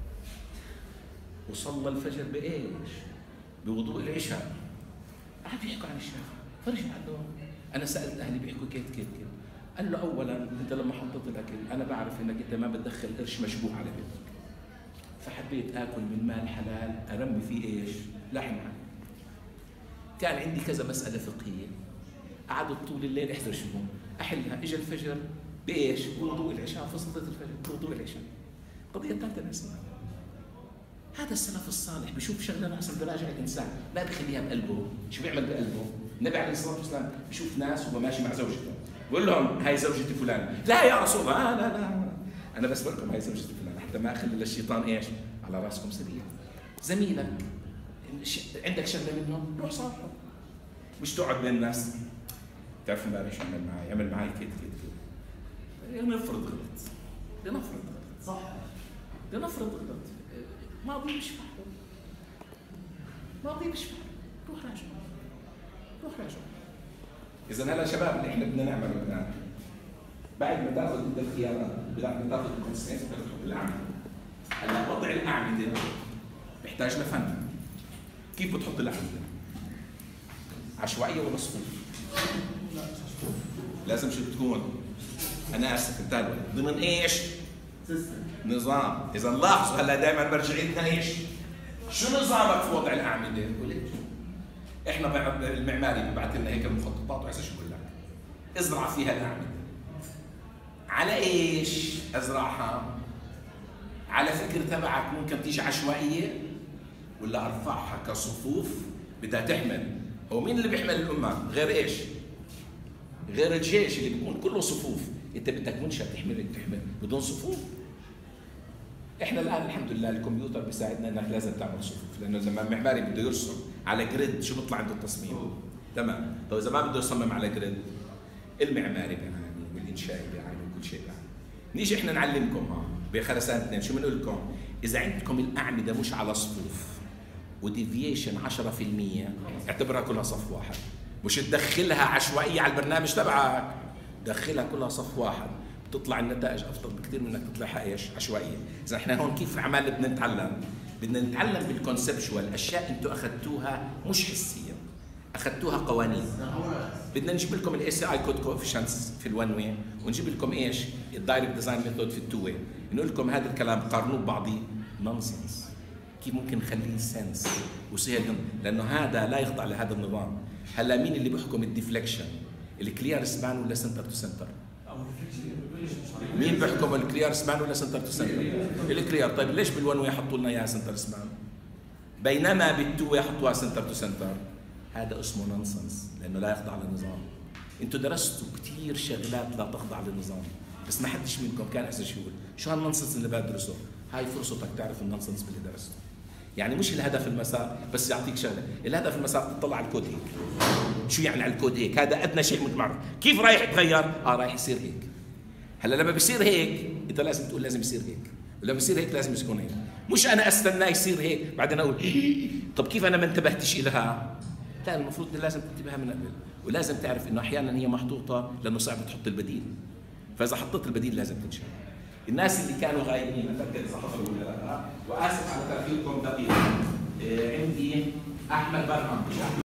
وصلى الفجر بايش؟ بوضوء العشاء. قعد يحكوا عن الشافعي، فرجع له انا سالت اهلي بيحكوا كيف. قال له اولا انت لما حطيت الاكل انا بعرف انك انت ما بتدخل قرش مشبوه على بيتك. فحبيت اكل من مال حلال ارمي فيه ايش؟ لحم. كان عندي كذا مساله فقهيه قعدت طول الليل احذر شو احلها. اجى الفجر بايش؟ بوضوء العشاء، في صلاه الفجر بوضوء العشاء. قضية ثالثة الإنسان. هذا السلف الصالح بشوف شغلة ناقصة براجع الإنسان، لا بخليها بقلبه. شو بيعمل بقلبه؟ النبي عليه الصلاة والسلام بشوف ناس وهو ماشي مع زوجته بقول لهم هاي زوجتي فلان، لا يا رسول الله لا أنا بس بقول لكم هاي زوجتي فلان حتى ما أخلي للشيطان إيش؟ على راسكم سبيل. زميلك عندك شغلة منه روح صالحه، مش تقعد بين الناس. تعرف امبارح شو عمل معي؟ عمل معي كده لنفرض غلط صح، لنفرض غلط ماضي بيشفع روح راجع. إذا هلا شباب اللي احنا بدنا نعمله الآن بعد ما تاخذ انت الخيارات، بعد ما تاخذ الكونسنس بتحط الأعمدة. هلا وضع الأعمدة بيحتاج لفن. كيف بتحط الأعمدة؟ عشوائية ولا صفوف؟ لازم شو تكون؟ أنا آسف انتبهوا ضمن إيش؟ نظام. إذا لاحظوا هلا دائما برجع لنا إيش؟ شو نظامك في وضع الأعمدة؟ إحنا المعماري ببعث لنا هيك المخططات وهسه شو بقول لك؟ ازرع فيها الأعمدة. على إيش أزرعها؟ على فكر تبعك ممكن تيجي عشوائية ولا أرفعها كصفوف بدها تحمل. هو مين اللي بيحمل الأمة؟ غير إيش؟ غير الجيش اللي بيكون كله صفوف. أنت بدك منشأ تحمل بدون صفوف. إحنا الآن الحمد لله الكمبيوتر بيساعدنا إنك لازم تعمل صفوف، لأنه لما المعماري بده يرسم على جريد شو بيطلع عنده التصميم؟ تمام. طيب إذا ما بده يصمم على جريد المعماري بيعاني والإنشائي بيعاني وكل شيء بيعاني. نيجي إحنا نعلمكم بخلال سنة 2 شو بنقول لكم؟ إذا عندكم الأعمدة مش على صفوف وديفيشن 10% اعتبرها كلها صف واحد، مش تدخلها عشوائية على البرنامج تبعك، دخلها كلها صف واحد بتطلع النتائج أفضل بكثير من إنك تطلعها إيش؟ عشوائية. إذا إحنا هون كيف عمال بدنا نتعلم بالكونسبشوال، أشياء أنتم أخذتوها مش حسية، أخذتوها قوانين. بدنا نجيب لكم الاي سي اي كود كوفيشنتس في الون واي، ونجيب لكم ايش؟ الدايركت ديزاين ميثود في التو واي، نقول لكم هذا الكلام قارنوه ببعضيه نونسنس. كيف ممكن نخليه سنس وسهل؟ لانه هذا لا يخضع لهذا النظام. هلا مين اللي بيحكم الديفليكشن؟ الكلير سبان ولا سنتر تو سنتر؟ مين بيحكم الكلير سبان ولا سنتر تو سنتر؟ الكلير. طيب ليش بالون واي حطوا لنا اياها سنتر سبان بينما بالتو واي حطوها سنتر تو سنتر؟ هذا اسمه نونسنس لانه لا يخضع للنظام. انتوا درستوا كثير شغلات لا تخضع للنظام، بس ما حدش منكم كان اساس يقول شو هالنونسنس اللي بدرسه. هاي فرصتك تعرف النونسنس باللي درسته. يعني مش الهدف المسار بس يعطيك شغله، الهدف المسار تطلع على الكود هيك. شو يعني على الكود هيك؟ هذا ادنى شيء متمعرف. كيف رايح يتغير؟ رايح يصير هيك. هلا لما بيصير هيك انت لازم تقول لازم يصير هيك، ولما يصير هيك لازم يكون هيك. مش انا استناه يصير هيك بعدين اقول طب كيف انا ما انتبهتش لها؟ لا، المفروض لازم تنتبهها من قبل، ولازم تعرف انه احيانا هي محطوطه لانه صعب تحط البديل، فاذا حطيت البديل لازم تنشال. الناس اللي كانوا غايبين اتاكد اذا حصلوا ولا لا، واسف على تاخيركم دقيقه. عندي احمد برهم.